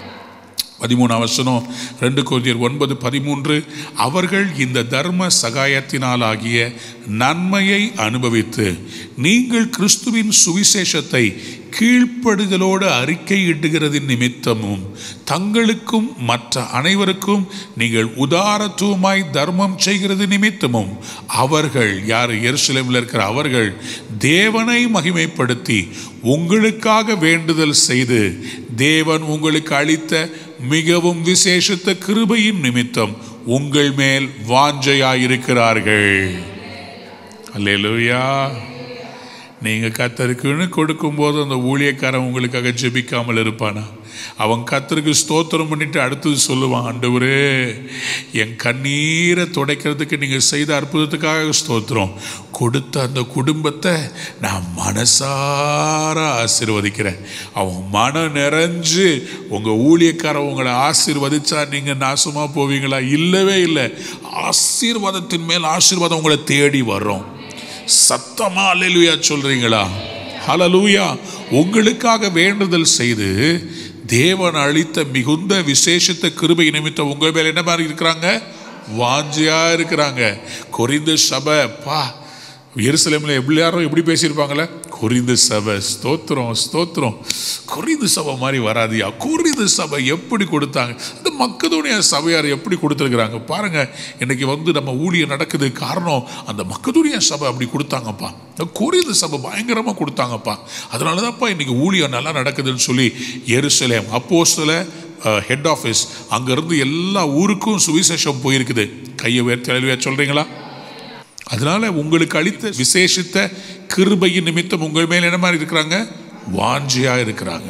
13 வசனம் 2 கொரிந்தியர் 9:13, அவர்கள் இந்த தர்ம சகாயத்தினால் ஆகிய நன்மையை அனுபவித்து நீங்கள் கிறிஸ்துவின் சுவிசேஷத்தை கீழ்ப்படுதலோடு அறிக்கையிடுகிறதின் நிமித்தமும் தங்களுக்கும் மற்ற அனைவருக்கும் நீங்கள் உதாரத்துவமாய் தர்மம் செய்கிறது நிமித்தமும் அவர்கள், யார்? எருசலேமில் இருக்கிற அவர்கள் தேவனை மகிமைப்படுத்தி உங்களுக்காக வேண்டுதல் செய்து தேவன் உங்களுக்கு அளித்த மிகவும் விசேஷித்த கிருபையின் நிமித்தம் உங்கள் மேல் வாஞ்சையாயிருக்கிறார்கள். அல்லேலூயா. நீங்கள் கர்த்தருக்குன்னு கொடுக்கும்போது அந்த ஊழியக்காரன் உங்களுக்காக ஜெபிக்காமல் இருப்பானா? அவன் கர்த்தருக்கு ஸ்தோத்திரம் பண்ணிட்டு அடுத்தது சொல்லுவான், ஆண்டவரே என் கண்ணீரை துடைக்கிறதுக்கு நீங்கள் செய்த அற்புதத்துக்காக ஸ்தோத்திரம், கொடுத்த அந்த குடும்பத்தை நான் மனசார ஆசீர்வதிக்கிறேன். அவன் மனம் நிறைஞ்சு உங்கள் ஊழியக்காரன் உங்களை ஆசீர்வதிச்சா நீங்கள் நாசமாக போவீங்களா? இல்லவே இல்லை. ஆசீர்வாதத்தின் மேல் ஆசீர்வாதம் உங்களை தேடி வரும். சத்தமா அல்லேலூயா சொல்றீங்களா? ஹல்லேலூயா. உங்களுக்காக வேண்டுதல் செய்து தேவன் அளித்த மிகுந்த விசேஷித்த கிருபை நிமித்தம் உங்கள் மேல் என்ன மாதிரி இருக்கிறாங்க? வாஞ்சியா இருக்கிறாங்க. கொரிந்து சபை, பா, எருசலேமில் எல்லாரும் எப்படி பேசியிருப்பாங்களே, கொரிந்து சபை, ஸ்தோத்திரம் ஸ்தோத்திரம். கொரிந்து சபை மாதிரி வராதியா? கொரிந்து சபை எப்படி கொடுத்தாங்க, இந்த மக்கதோனியா சபையார் எப்படி கொடுத்துருக்குறாங்க பாருங்க. இன்னைக்கு வந்து நம்ம ஊழியம் நடக்குது, காரணம் அந்த மக்கதோனியா சபை அப்படி கொடுத்தாங்கப்பா, இந்த கொரிந்து சபை பயங்கரமாக கொடுத்தாங்கப்பா, அதனால தான்ப்பா இன்னைக்கு ஊழியம் நல்லா நடக்குதுன்னு சொல்லி எருசலேம் அப்போஸ்தலர் ஹெட் ஆஃபீஸ் அங்கேருந்து எல்லா ஊருக்கும் சுவிசேஷம் போயிருக்குது. கையை உயர்த்தி அல்லேலூயா சொல்கிறீங்களா? அதனால உங்களுக்கு அளித்த விசேஷித்த கிருபையின் நிமித்தம் உங்கள் மேல் என்ன மாதிரி இருக்கிறாங்க? வாஞ்சியா இருக்கிறாங்க.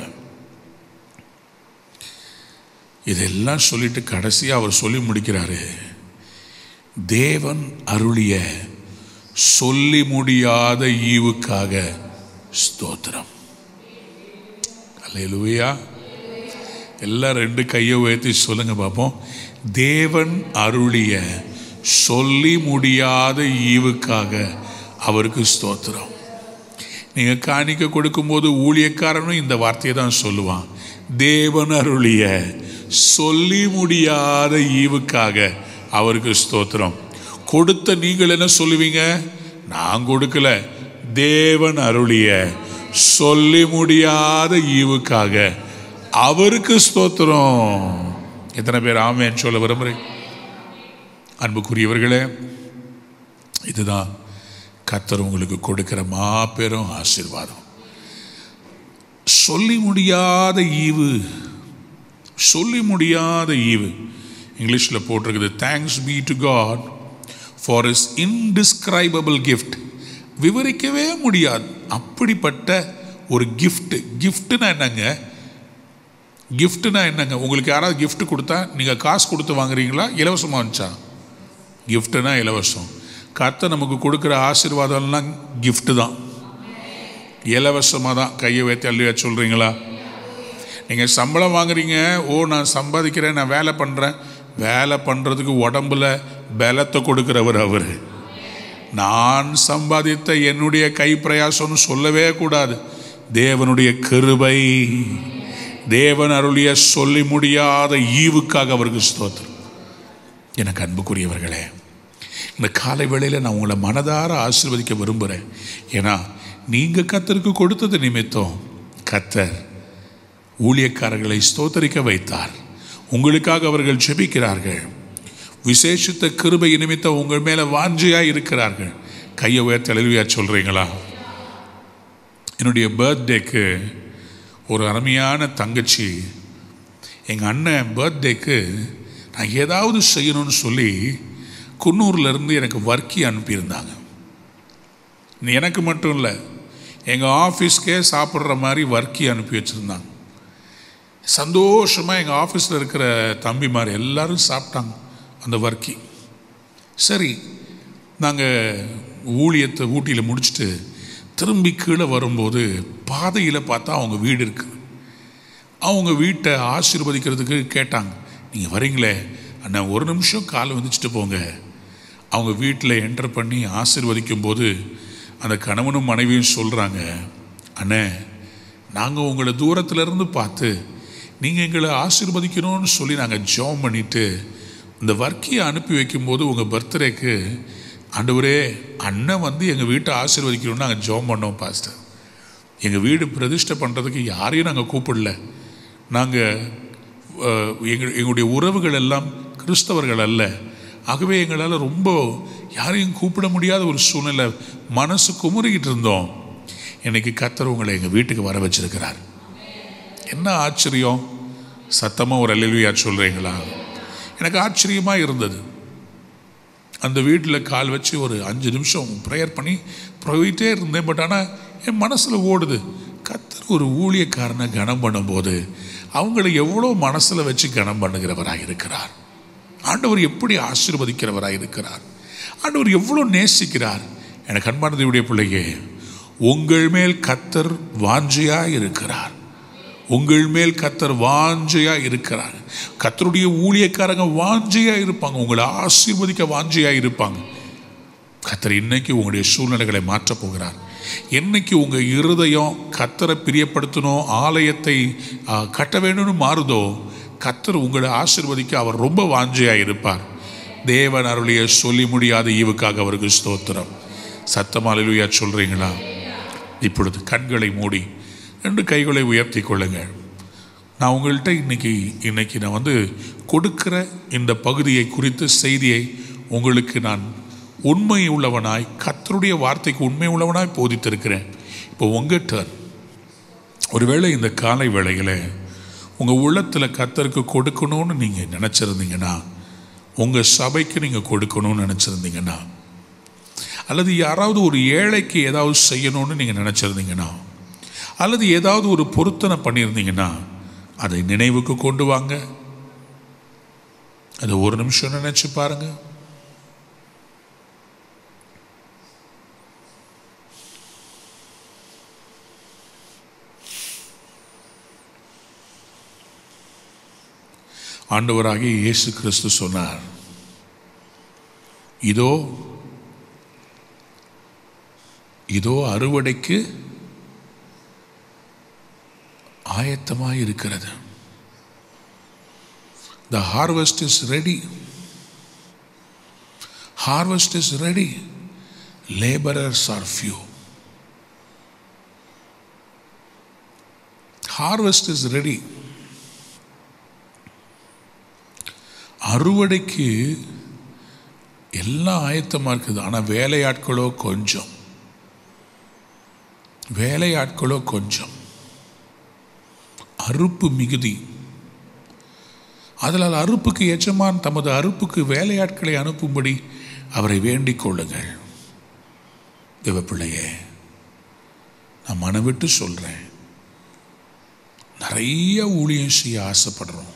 இதெல்லாம் சொல்லிட்டு கடைசியா அவர் சொல்லி முடிக்கிறாரு, தேவன் அருளிய சொல்லி முடியாத ஈவுக்காக ஸ்தோத்திரம். அல்லேலூயா. எல்லாம் 2 கையை உயர்த்தி சொல்லுங்க பார்ப்போம். தேவன் அருளிய சொல்லி முடியாத ஈவுக்காக அவருக்கு ஸ்தோத்திரம். நீங்கள் காணிக்க கொடுக்கும்போது ஊழியக்காரனும் இந்த வார்த்தையை தான் சொல்லுவான், தேவன் அருளிய சொல்லி முடியாத ஈவுக்காக அவருக்கு ஸ்தோத்திரம். கொடுத்த நீங்கள் என்ன சொல்லுவீங்க? நான் கொடுக்கல, தேவன் அருளிய சொல்லி முடியாத ஈவுக்காக அவருக்கு ஸ்தோத்திரம். எத்தனை பேர் ஆமென் சொல்ல விரும்புறேன்? அன்புக்குரியவர்களே, இதுதான் கர்த்தர் உங்களுக்கு கொடுக்கிற மாபெரும் ஆசீர்வாதம். சொல்லி முடியாத ஈவு, சொல்லி முடியாத ஈவு. இங்கிலீஷில் போட்டிருக்குது, thanks be to God for is indescribable gift. விவரிக்கவே முடியாது அப்படிப்பட்ட ஒரு கிஃப்ட். கிஃப்ட்னா என்னங்க? கிஃப்ட்னா என்னங்க? உங்களுக்கு யாராவது கிஃப்ட் கொடுத்தா நீங்கள் காசு கொடுத்து வாங்குறீங்களா, இலவசமாக வந்துச்சா? கிஃப்ட்னா இலவசம். கர்த்தர் நமக்கு கொடுக்குற ஆசீர்வாதம்லாம் கிஃப்ட் தான், இலவசமாக தான். கையை வைத்து அள்ளியா சொல்கிறீங்களா? நீங்கள் சம்பளம் வாங்குறீங்க, ஓ நான் சம்பாதிக்கிறேன், நான் வேலை பண்ணுறேன். வேலை பண்ணுறதுக்கு உடம்புல பலத்தை கொடுக்குறவர் அவர். நான் சம்பாதித்த என்னுடைய கை பிரயாசம்னு சொல்லவே கூடாது. தேவனுடைய கிருபை, தேவன் அருளிய சொல்லி முடியாத ஈவுக்காக அவருக்கு ஸ்தோத்திரம். எனக்கு அன்புக்குரியவர்களே, இந்த காலை வேளையில் நான் உங்களை மனதார ஆசீர்வதிக்க விரும்புகிறேன். ஏன்னா நீங்கள் கர்த்தருக்கு கொடுத்தது நிமித்தம் கர்த்தர் ஊழியக்காரர்களை ஸ்தோத்தரிக்க வைத்தார். உங்களுக்காக அவர்கள் ஜெபிக்கிறார்கள். விசேஷித்த கிருபை நிமித்தம் உங்கள் மேலே வாஞ்சையாக இருக்கிறார்கள். கையை உயர்த்தி அல்லேலூயா சொல்கிறீங்களா? என்னுடைய பர்த்டேக்கு ஒரு அருமையான தங்கச்சி, எங்கள் அண்ணன் பர்த்டேக்கு நான் ஏதாவது செய்யணும்னு சொல்லி குன்னூர்லேருந்து எனக்கு வர்க்கி அனுப்பியிருந்தாங்க. எனக்கு மட்டும் இல்லை, எங்கள் ஆஃபீஸ்க்கே சாப்பிட்ற மாதிரி வர்க்கி அனுப்பி வச்சுருந்தாங்க. சந்தோஷமாக எங்கள் ஆஃபீஸில் இருக்கிற தம்பிமார் எல்லோரும் சாப்பிட்டாங்க அந்த வர்க்கி. சரி, நாங்கள் ஊழியத்தை ஊட்டியில் முடிச்சுட்டு திரும்பி கீழே வரும்போது பாதையில் பார்த்தா அவங்க வீடு இருக்குது. அவங்க வீட்டை ஆசீர்வதிக்கிறதுக்கு கேட்டாங்க, நீங்கள் வரீங்களே அண்ணா, ஒரு நிமிஷம் கால் வந்துச்சுட்டு போங்க. அவங்க வீட்டில் என்டர் பண்ணி ஆசீர்வதிக்கும் போது அந்த கணவனும் மனைவியும் சொல்கிறாங்க, அண்ணே நாங்கள் உங்களை தூரத்துலேருந்து பார்த்து நீங்கள் எங்களை ஆசீர்வதிக்கணும்னு சொல்லி நாங்கள் ஜெபம் பண்ணிவிட்டு இந்த வர்க்கியை அனுப்பி வைக்கும்போது உங்கள் பர்த்டேக்கு ஆண்டவரே அண்ணன் வந்து எங்கள் வீட்டை ஆசீர்வதிக்கணும்னு நாங்கள் ஜெபம் பண்ணோம் பாஸ்டர். எங்கள் வீடு பிரதிஷ்டை பண்ணுறதுக்கு யாரையும் நாங்கள் கூப்பிடல. நாங்கள் எங்களுடைய உறவுகள் எல்லாம் கிறிஸ்தவர்கள் அல்ல. ஆகவே எங்களால் ரொம்ப யாரையும் கூப்பிட முடியாத ஒரு சூழ்நிலை, மனசு குமுறிக்கிட்டு இருந்தோம். இன்னைக்கு கர்த்தர் உங்களை எங்கள் வீட்டுக்கு வர வச்சிருக்கிறார். என்ன ஆச்சரியம்! சத்தமாக ஒரு அல்லேலூயா சொல்கிறீங்களா? எனக்கு ஆச்சரியமாக இருந்தது. அந்த வீட்டில் கால் வச்சு ஒரு 5 நிமிஷம் ப்ரேயர் பண்ணி போயிட்டே இருந்தேன். பட் ஆனால் என் மனசில் ஓடுது, கர்த்தர் ஒரு ஊழியக்காரனை கனம் பண்ணும்போது அவங்களை எவ்வளோ மனசில் வச்சு கனம் பண்ணுகிறவராக இருக்கிறார். ஆண்டவர் எப்படி ஆசீர்வதிக்கிறவராக இருக்கிறார். ஆண்டவர் எவ்வளோ நேசிக்கிறார். எனக்கு அன்பான தேவனுடைய பிள்ளையே, உங்கள் மேல் கர்த்தர் வாஞ்சையாக இருக்கிறார். உங்கள் மேல் கர்த்தர் வாஞ்சையாக இருக்கிறார். கர்த்தருடைய ஊழியக்காரங்க வாஞ்சையாக இருப்பாங்க, உங்களை ஆசீர்வதிக்க வாஞ்சையாக இருப்பாங்க. கர்த்தர் இன்னைக்கு உங்களுடைய சூழ்நிலைகளை மாற்றப் போகிறார். என்னைக்கு உங்கள் இருதயம் கர்த்தரை பிரியப்படுத்தணும், ஆலயத்தை கட்ட வேணும்னு மாறுதோ, கர்த்தர் உங்களை ஆசீர்வதிக்க அவர் ரொம்ப வாஞ்சையாக இருப்பார். தேவன் அருளிய சொல்லி முடியாத ஈவுக்காக அவருக்கு ஸ்தோத்திரம். சத்தமா அல்லேலூயா சொல்கிறீங்களா? இப்பொழுது கண்களை மூடி 2 கைகளை உயர்த்தி கொள்ளுங்கள். நான் உங்கள்கிட்ட இன்னைக்கு நான் வந்து கொடுக்கிற இந்த பகுதியை குறித்து செய்தியை உங்களுக்கு நான் உண்மை உள்ளவனாய், கர்த்தருடைய வார்த்தைக்கு உண்மை உள்ளவனாய் போதித்திருக்கிறேன். இப்போ உங்கள் டர்ன். ஒருவேளை இந்த காலை வேளையில் உங்கள் உள்ளத்தில் கர்த்தருக்கு கொடுக்கணும்னு நீங்கள் நினச்சிருந்தீங்கன்னா, உங்கள் சபைக்கு நீங்கள் கொடுக்கணும்னு நினச்சிருந்தீங்கன்னா, அல்லது யாராவது ஒரு ஏழைக்கு ஏதாவது செய்யணும்னு நீங்கள் நினச்சிருந்தீங்கன்னா, அல்லது ஏதாவது ஒரு பொருத்தனை பண்ணியிருந்தீங்கன்னா, அதை நினைவுக்கு கொண்டு வாங்க. அதை ஒரு நிமிஷம் நினச்சி பாருங்க. ஆண்டவராகிய இயேசு கிறிஸ்து சொன்னார், இதோ இதோ அறுவடைக்கு ஆயத்தமாய் இருக்கிறது. The harvest is ready. Harvest is ready. Laborers are few. Harvest is ready. அறுவடைக்கு எல்லாம் ஆயத்தமாக இருக்குது. ஆனால் வேலையாட்களோ கொஞ்சம். வேலையாட்களோ கொஞ்சம். அறுப்பு மிகுதி. அதனால் அறுப்புக்கு எஜமான் தமது அறுப்புக்கு வேலையாட்களை அனுப்பும்படி அவரை வேண்டிக் கொள்ளுங்கள். தேவ பிள்ளையே, நான் மனவிட்டு சொல்கிறேன், நிறைய ஊழியம் செய்ய ஆசைப்படுறோம்.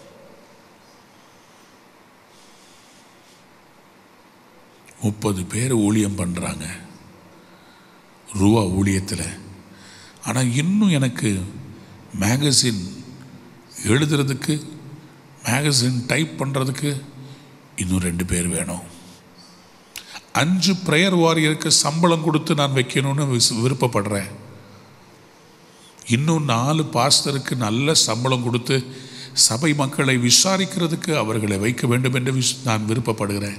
முப்பது பேர் ஊழியம் பண்ணுறாங்க ரூபா ஊழியத்தில். ஆனால் இன்னும் எனக்கு மேகசின் எழுதுறதுக்கு, மேகசின் டைப் பண்ணுறதுக்கு இன்னும் 2 பேர் வேணும். 5 ப்ரேயர் வாரியருக்கு சம்பளம் கொடுத்து நான் வைக்கணும்னு விருப்பப்படுறேன். இன்னும் 4 பாஸ்டருக்கு நல்ல சம்பளம் கொடுத்து சபை மக்களை விசாரிக்கிறதுக்கு அவர்களை வைக்க வேண்டும் என்று நான் விருப்பப்படுகிறேன்.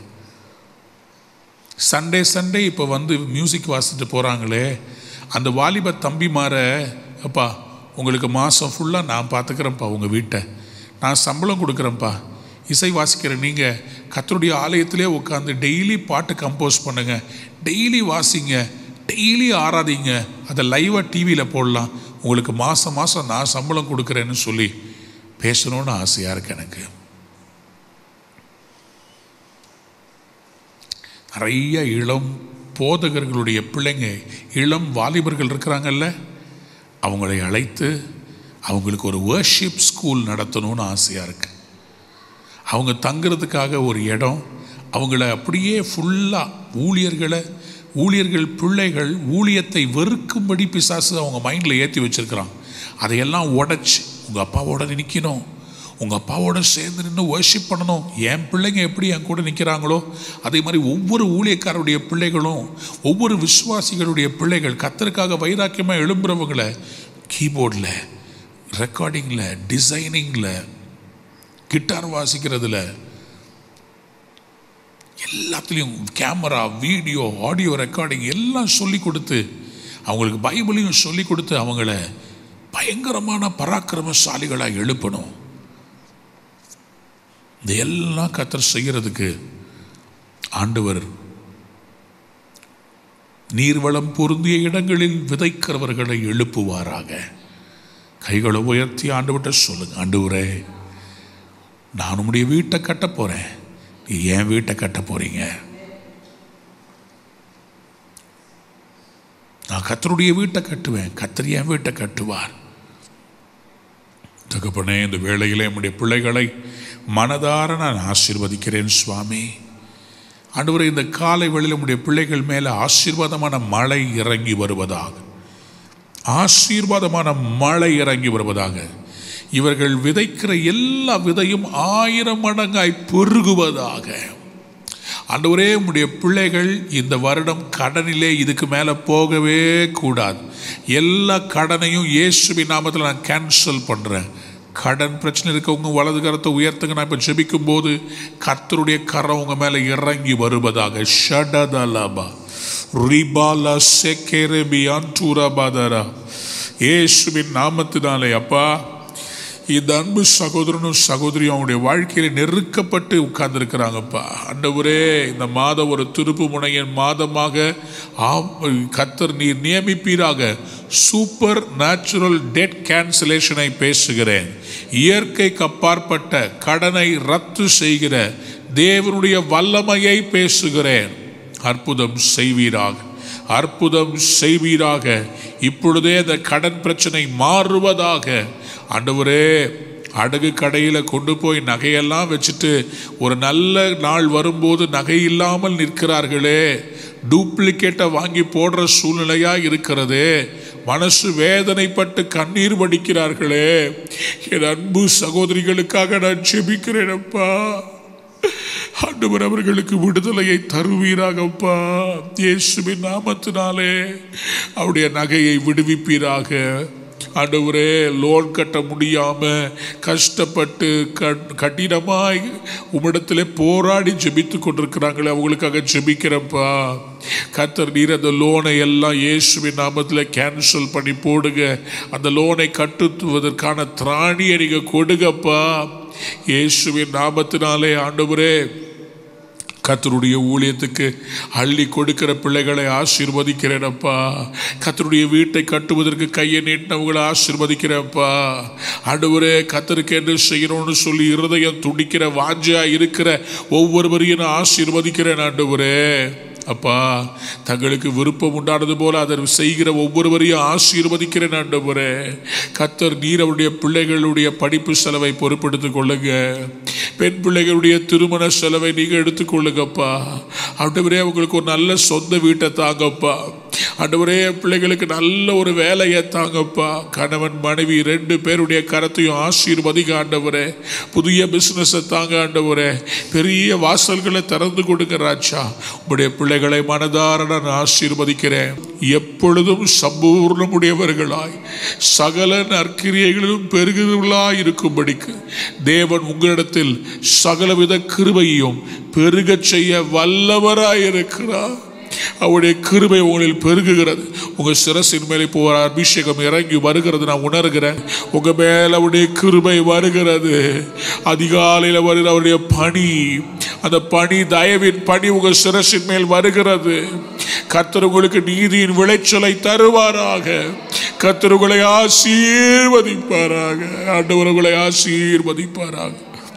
சண்டே இப்போ வந்து மியூசிக் வாசிட்டு போகிறாங்களே, அந்த வாலிப தம்பிமார, அப்பா உங்களுக்கு மாதம் ஃபுல்லாக நான் பார்த்துக்கிறேன்ப்பா, உங்கள் வீட்டை நான் சம்பளம் கொடுக்குறேன்ப்பா, இசை வாசிக்கிற நீங்கள் கர்த்தருடைய ஆலயத்திலே உட்காந்து டெய்லி பாட்டு கம்போஸ் பண்ணுங்க, டெய்லி வாசிங்க, டெய்லி ஆராதிங்க, அதை லைவாக டிவியில் போடலாம், உங்களுக்கு மாதம் நான் சம்பளம் கொடுக்குறேன்னு சொல்லி பேசணுன்னு ஆசையாக இருக்கு எனக்கு. நிறைய இளம் போதகர்களுடைய பிள்ளைங்க, இளம் வாலிபர்கள் இருக்கிறாங்கல்ல, அவங்களை அழைத்து அவங்களுக்கு ஒரு வர்ஷிப் ஸ்கூல் நடத்தணும்னு ஆசையாக இருக்கு. அவங்க தங்குறதுக்காக ஒரு இடம், அவங்கள அப்படியே ஃபுல்லாக ஊழியர்கள் பிள்ளைகள் ஊழியத்தை வெறுக்கும்படி பிசாசு அவங்க மைண்டில் ஏற்றி வச்சுருக்கிறான். அதையெல்லாம் உடைச்சி உங்கள் அப்பாவோட நிற்கணும், உங்கள் அப்பாவோட சேர்ந்து நின்று வர்ஷிப் பண்ணணும். என் பிள்ளைங்க எப்படி என் கூட நிற்கிறாங்களோ அதே மாதிரி ஒவ்வொரு ஊழியக்காரருடைய பிள்ளைகளும், ஒவ்வொரு விசுவாசிகளுடைய பிள்ளைகள் கர்த்தருக்காக வைராக்கியமாக எழும்புறவங்களை கீபோர்டில், ரெக்கார்டிங்கில், டிசைனிங்கில், கிட்டார் வாசிக்கிறதுல, எல்லாத்துலேயும் கேமரா, வீடியோ, ஆடியோ ரெக்கார்டிங் எல்லாம் சொல்லி கொடுத்து, அவங்களுக்கு பைபிளையும் சொல்லி கொடுத்து அவங்கள பயங்கரமான பராக்கிரமசாலிகளாக எழுப்பணும். இந்த எல்லாம் கர்த்தர் செய்கிறதுக்கு ஆண்டவர் நீர்வளம் பொருந்திய இடங்களில் விதைக்கிறவர்களை எழுப்புவாராக. கைகளை உயர்த்தி ஆண்டவர்கிட்ட சொல்லுங்க, ஆண்டவரே நான் உம்முடைய வீட்டை கட்ட போகிறேன், நீ என் வீட்டை கட்ட போறீங்க. நான் கர்த்தருடைய வீட்டை கட்டுவேன், கர்த்தர் என் வீட்டை கட்டுவார். தகப்பனே, இந்த வேளையிலே நம்முடைய பிள்ளைகளை மனதார நான் ஆசீர்வதிக்கிறேன் சுவாமி. ஆண்டவரே, இந்த காலை வேளையில் நம்முடைய பிள்ளைகள் மேலே ஆசீர்வாதமான மழை இறங்கி வருவதாக, ஆசீர்வாதமான மழை இறங்கி வருவதாக. இவர்கள் விதைக்கிற எல்லா விதையும் 1000 மடங்காய் பெருகுவதாக. ஆண்டவரே, உம்முடைய பிள்ளைகள் இந்த வருடம் கடனிலே இதுக்கு மேலே போகவே கூடாது. எல்லா கடனையும் இயேசுவின் நாமத்தில் நான் கேன்சல் பண்ணுறேன். கடன் பிரச்சனை இருக்கவங்க வலது கரத்தை உயர்த்துங்க. நான் இப்போ ஜெபிக்கும் போது கர்த்தருடைய கரம் உங்கள் மேலே இறங்கி வருவதாக. ஷடதலபா ரிபாலா செகேரபி அன்டூரபாதரா இயேசுவின் நாமத்தினாலே அப்பா, இந்த அன்பு சகோதரனும் சகோதரியும் அவங்களுடைய வாழ்க்கையில் நெருக்கப்பட்டு உட்கார்ந்துருக்கிறாங்கப்பா. ஆண்டவரே, இந்த மாதம் ஒரு திருப்பு முனையின் மாதமாக கர்த்தர் நீர் நியமிப்பீராக. சூப்பர் நேச்சுரல் டெட் கேன்சலேஷனை பேசுகிறேன். இயற்கைக்கு அப்பாற்பட்ட கடனை ரத்து செய்கிற தேவனுடைய வல்லமையை பேசுகிறேன். அற்புதம் செய்வீராக, அற்புதம் செய்வீராக. இப்பொழுதே அந்த கடன் பிரச்சனை மாறுவதாக. ஆண்டவரே, அடகு கடையில் கொண்டு போய் நகையெல்லாம் வச்சுட்டு ஒரு நல்ல நாள் வரும்போது நகை இல்லாமல் நிற்கிறார்களே, டூப்ளிகேட்டை வாங்கி போடுற சூழ்நிலையாக இருக்கிறது, மனசு வேதனைப்பட்டு கண்ணீர் வடிக்கிறார்களே, என் அன்பு சகோதரிகளுக்காக நான் ஜெபிக்கிறேனப்பா. ஆண்டவர் அவர்களுக்கு விடுதலையை தருவீராகப்பா. இயேசுவின் நாமத்தினாலே அவருடைய நகையை விடுவிப்பீராக. ஆண்டவரே லோன் கட்ட முடியாம கஷ்டப்பட்டு கடினமாய் உம்மிடத்திலே போராடி ஜெபித்து கொண்டிருக்கிறாங்களே, அவங்களுக்காக ஜெபிக்கிறப்பா. கர்த்தர் நீர் அந்த லோனை எல்லாம் இயேசுவின் நாமத்தில் கேன்சல் பண்ணி போடுங்க. அந்த லோனை கட்டுவதற்கான திராணியை நீங்க கொடுங்கப்பா. இயேசுவின் நாமத்தினாலே ஆண்டவரே, கர்த்தருடைய ஊழியத்துக்கு அள்ளி கொடுக்கிற பிள்ளைகளை ஆசீர்வதிக்கிறேனப்பா. கர்த்தருடைய வீட்டை கட்டுவதற்கு கையை நீட்டினவங்களை ஆசீர்வதிக்கிறேன்ப்பா. ஆண்டவரே, கர்த்தருக்கு என்ன செய்யணும்னு சொல்லி இருதயம் துடிக்கிற வாஞ்சையா இருக்கிற ஒவ்வொருவரையும் நான் ஆசீர்வதிக்கிறேன் ஆண்டவரே. அப்பா, தங்களுக்கு விருப்பம் உண்டானது போல அதை செய்கிற ஒவ்வொருவரையும் ஆசீர்வதிக்கிறேன் ஆண்டவரே. கர்த்தர் நீர் அவருடைய பிள்ளைகளுடைய படிப்பு செலவை பொறுப்பெடுத்துக் கொள்ளுங்க. பெண் பிள்ளைகளுடைய திருமண செலவை நீங்க எடுத்துக்கொள்ளுங்கப்பா. ஆண்டவரே, அவங்களுக்கு ஒரு நல்ல சொந்த வீட்டை தாங்கப்பா. ஆண்டவரே, பிள்ளைகளுக்கு நல்ல ஒரு வேலையை தாங்கப்பா. கணவன் மனைவி 2 பேருடைய கரத்தையும் ஆசீர்வதிக்க ஆண்டவரே. புதிய பிசினஸை தாங்க ஆண்டவரே. பெரிய வாசல்களை திறந்து கொடுங்க ராஜா. உங்களுடைய பிள்ளைகளை மனதார நான் ஆசீர்வதிக்கிறேன். எப்பொழுதும் சம்பூர்ணமுடையவர்களாய் சகல நற்கிரியைகளிலும் பெருகுவர்களாய் இருக்கும்படிக்கு தேவன் உங்களிடத்தில் சகலவித கிருபையையும் பெருக செய்ய வல்லவராய் இருக்கிறார். அவருடைய கிருபை உங்களில் பெருகுகிறது. உங்க சிரசின் மேலே இப்போ ஒரு அபிஷேகம் இறங்கி வருகிறது நான் உணர்கிறேன். உங்க மேல அவருடைய கிருபை வருகிறது. அதிகாலையில் வருகிற அவருடைய பணி, அந்த பணி, தயவின் பணி உங்க சிரசின் மேல் வருகிறது. கர்த்தர் உங்களுக்கு நீதியின் விளைச்சலை தருவாராக. கர்த்தர் உங்களை ஆசீர்வதிப்பாராக. ஆண்டவர் உங்களை ஆசீர்வதிப்பாராக.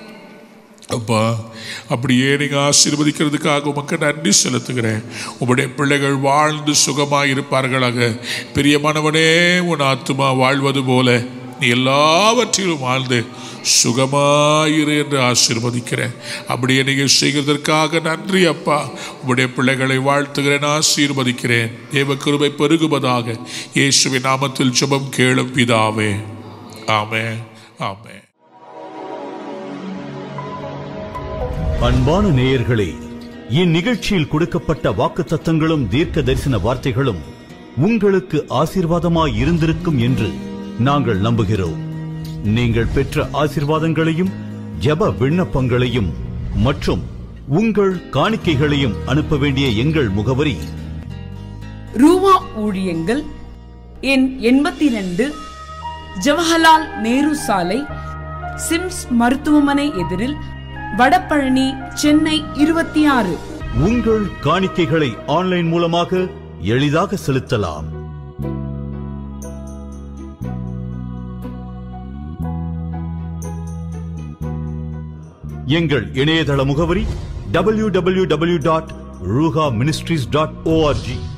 அப்பா, அப்படியே நீங்கள் ஆசீர்வதிக்கிறதுக்காக உமக்கு நன்றி செலுத்துகிறேன். உங்களுடைய பிள்ளைகள் வாழ்ந்து சுகமாக இருப்பார்களாக. பிரியமானவனே, உன் ஆத்துமா வாழ்வது போல நீ எல்லாவற்றிலும் வாழ்ந்து சுகமாயிரு என்று ஆசீர்வதிக்கிறேன். அப்படியே நீங்கள் செய்கிறதற்காக நன்றி அப்பா. உங்களுடைய பிள்ளைகளை வாழ்த்துகிறேன், ஆசீர்வதிக்கிறேன். தேவ கிருபை பெருகுவதாக. இயேசுவின் நாமத்தில் ஜெபம் கேளும் பிதாவே. ஆமென், ஆமென். அன்பான நேயர்களே, இந்நிகழ்ச்சியில் கொடுக்கப்பட்ட வாக்குத்தத்தங்களும் தீர்க்க தரிசன வார்த்தைகளும் உங்களுக்கு ஆசீர்வாதமாய் இருந்திருக்கும் என்று நாங்கள் நம்புகிறோம். நீங்கள் பெற்ற ஆசீர்வாதங்களையும் ஜெப விண்ணப்பங்களையும் மற்றும் உங்கள் காணிக்கைகளையும் அனுப்ப வேண்டிய எங்கள் முகவரி: ரூவா ஊழியங்கள், எண் 82, ஜவஹர்லால் நேரு சாலை, சிம்ஸ் மருத்துவமனை எதிரில், வடபழனி, சென்னை 26. உங்கள் காணிக்கைகளை ஆன்லைன் மூலமாக எளிதாக செலுத்தலாம். எங்கள் இணையதள முகவரி www.ruhaministries.org.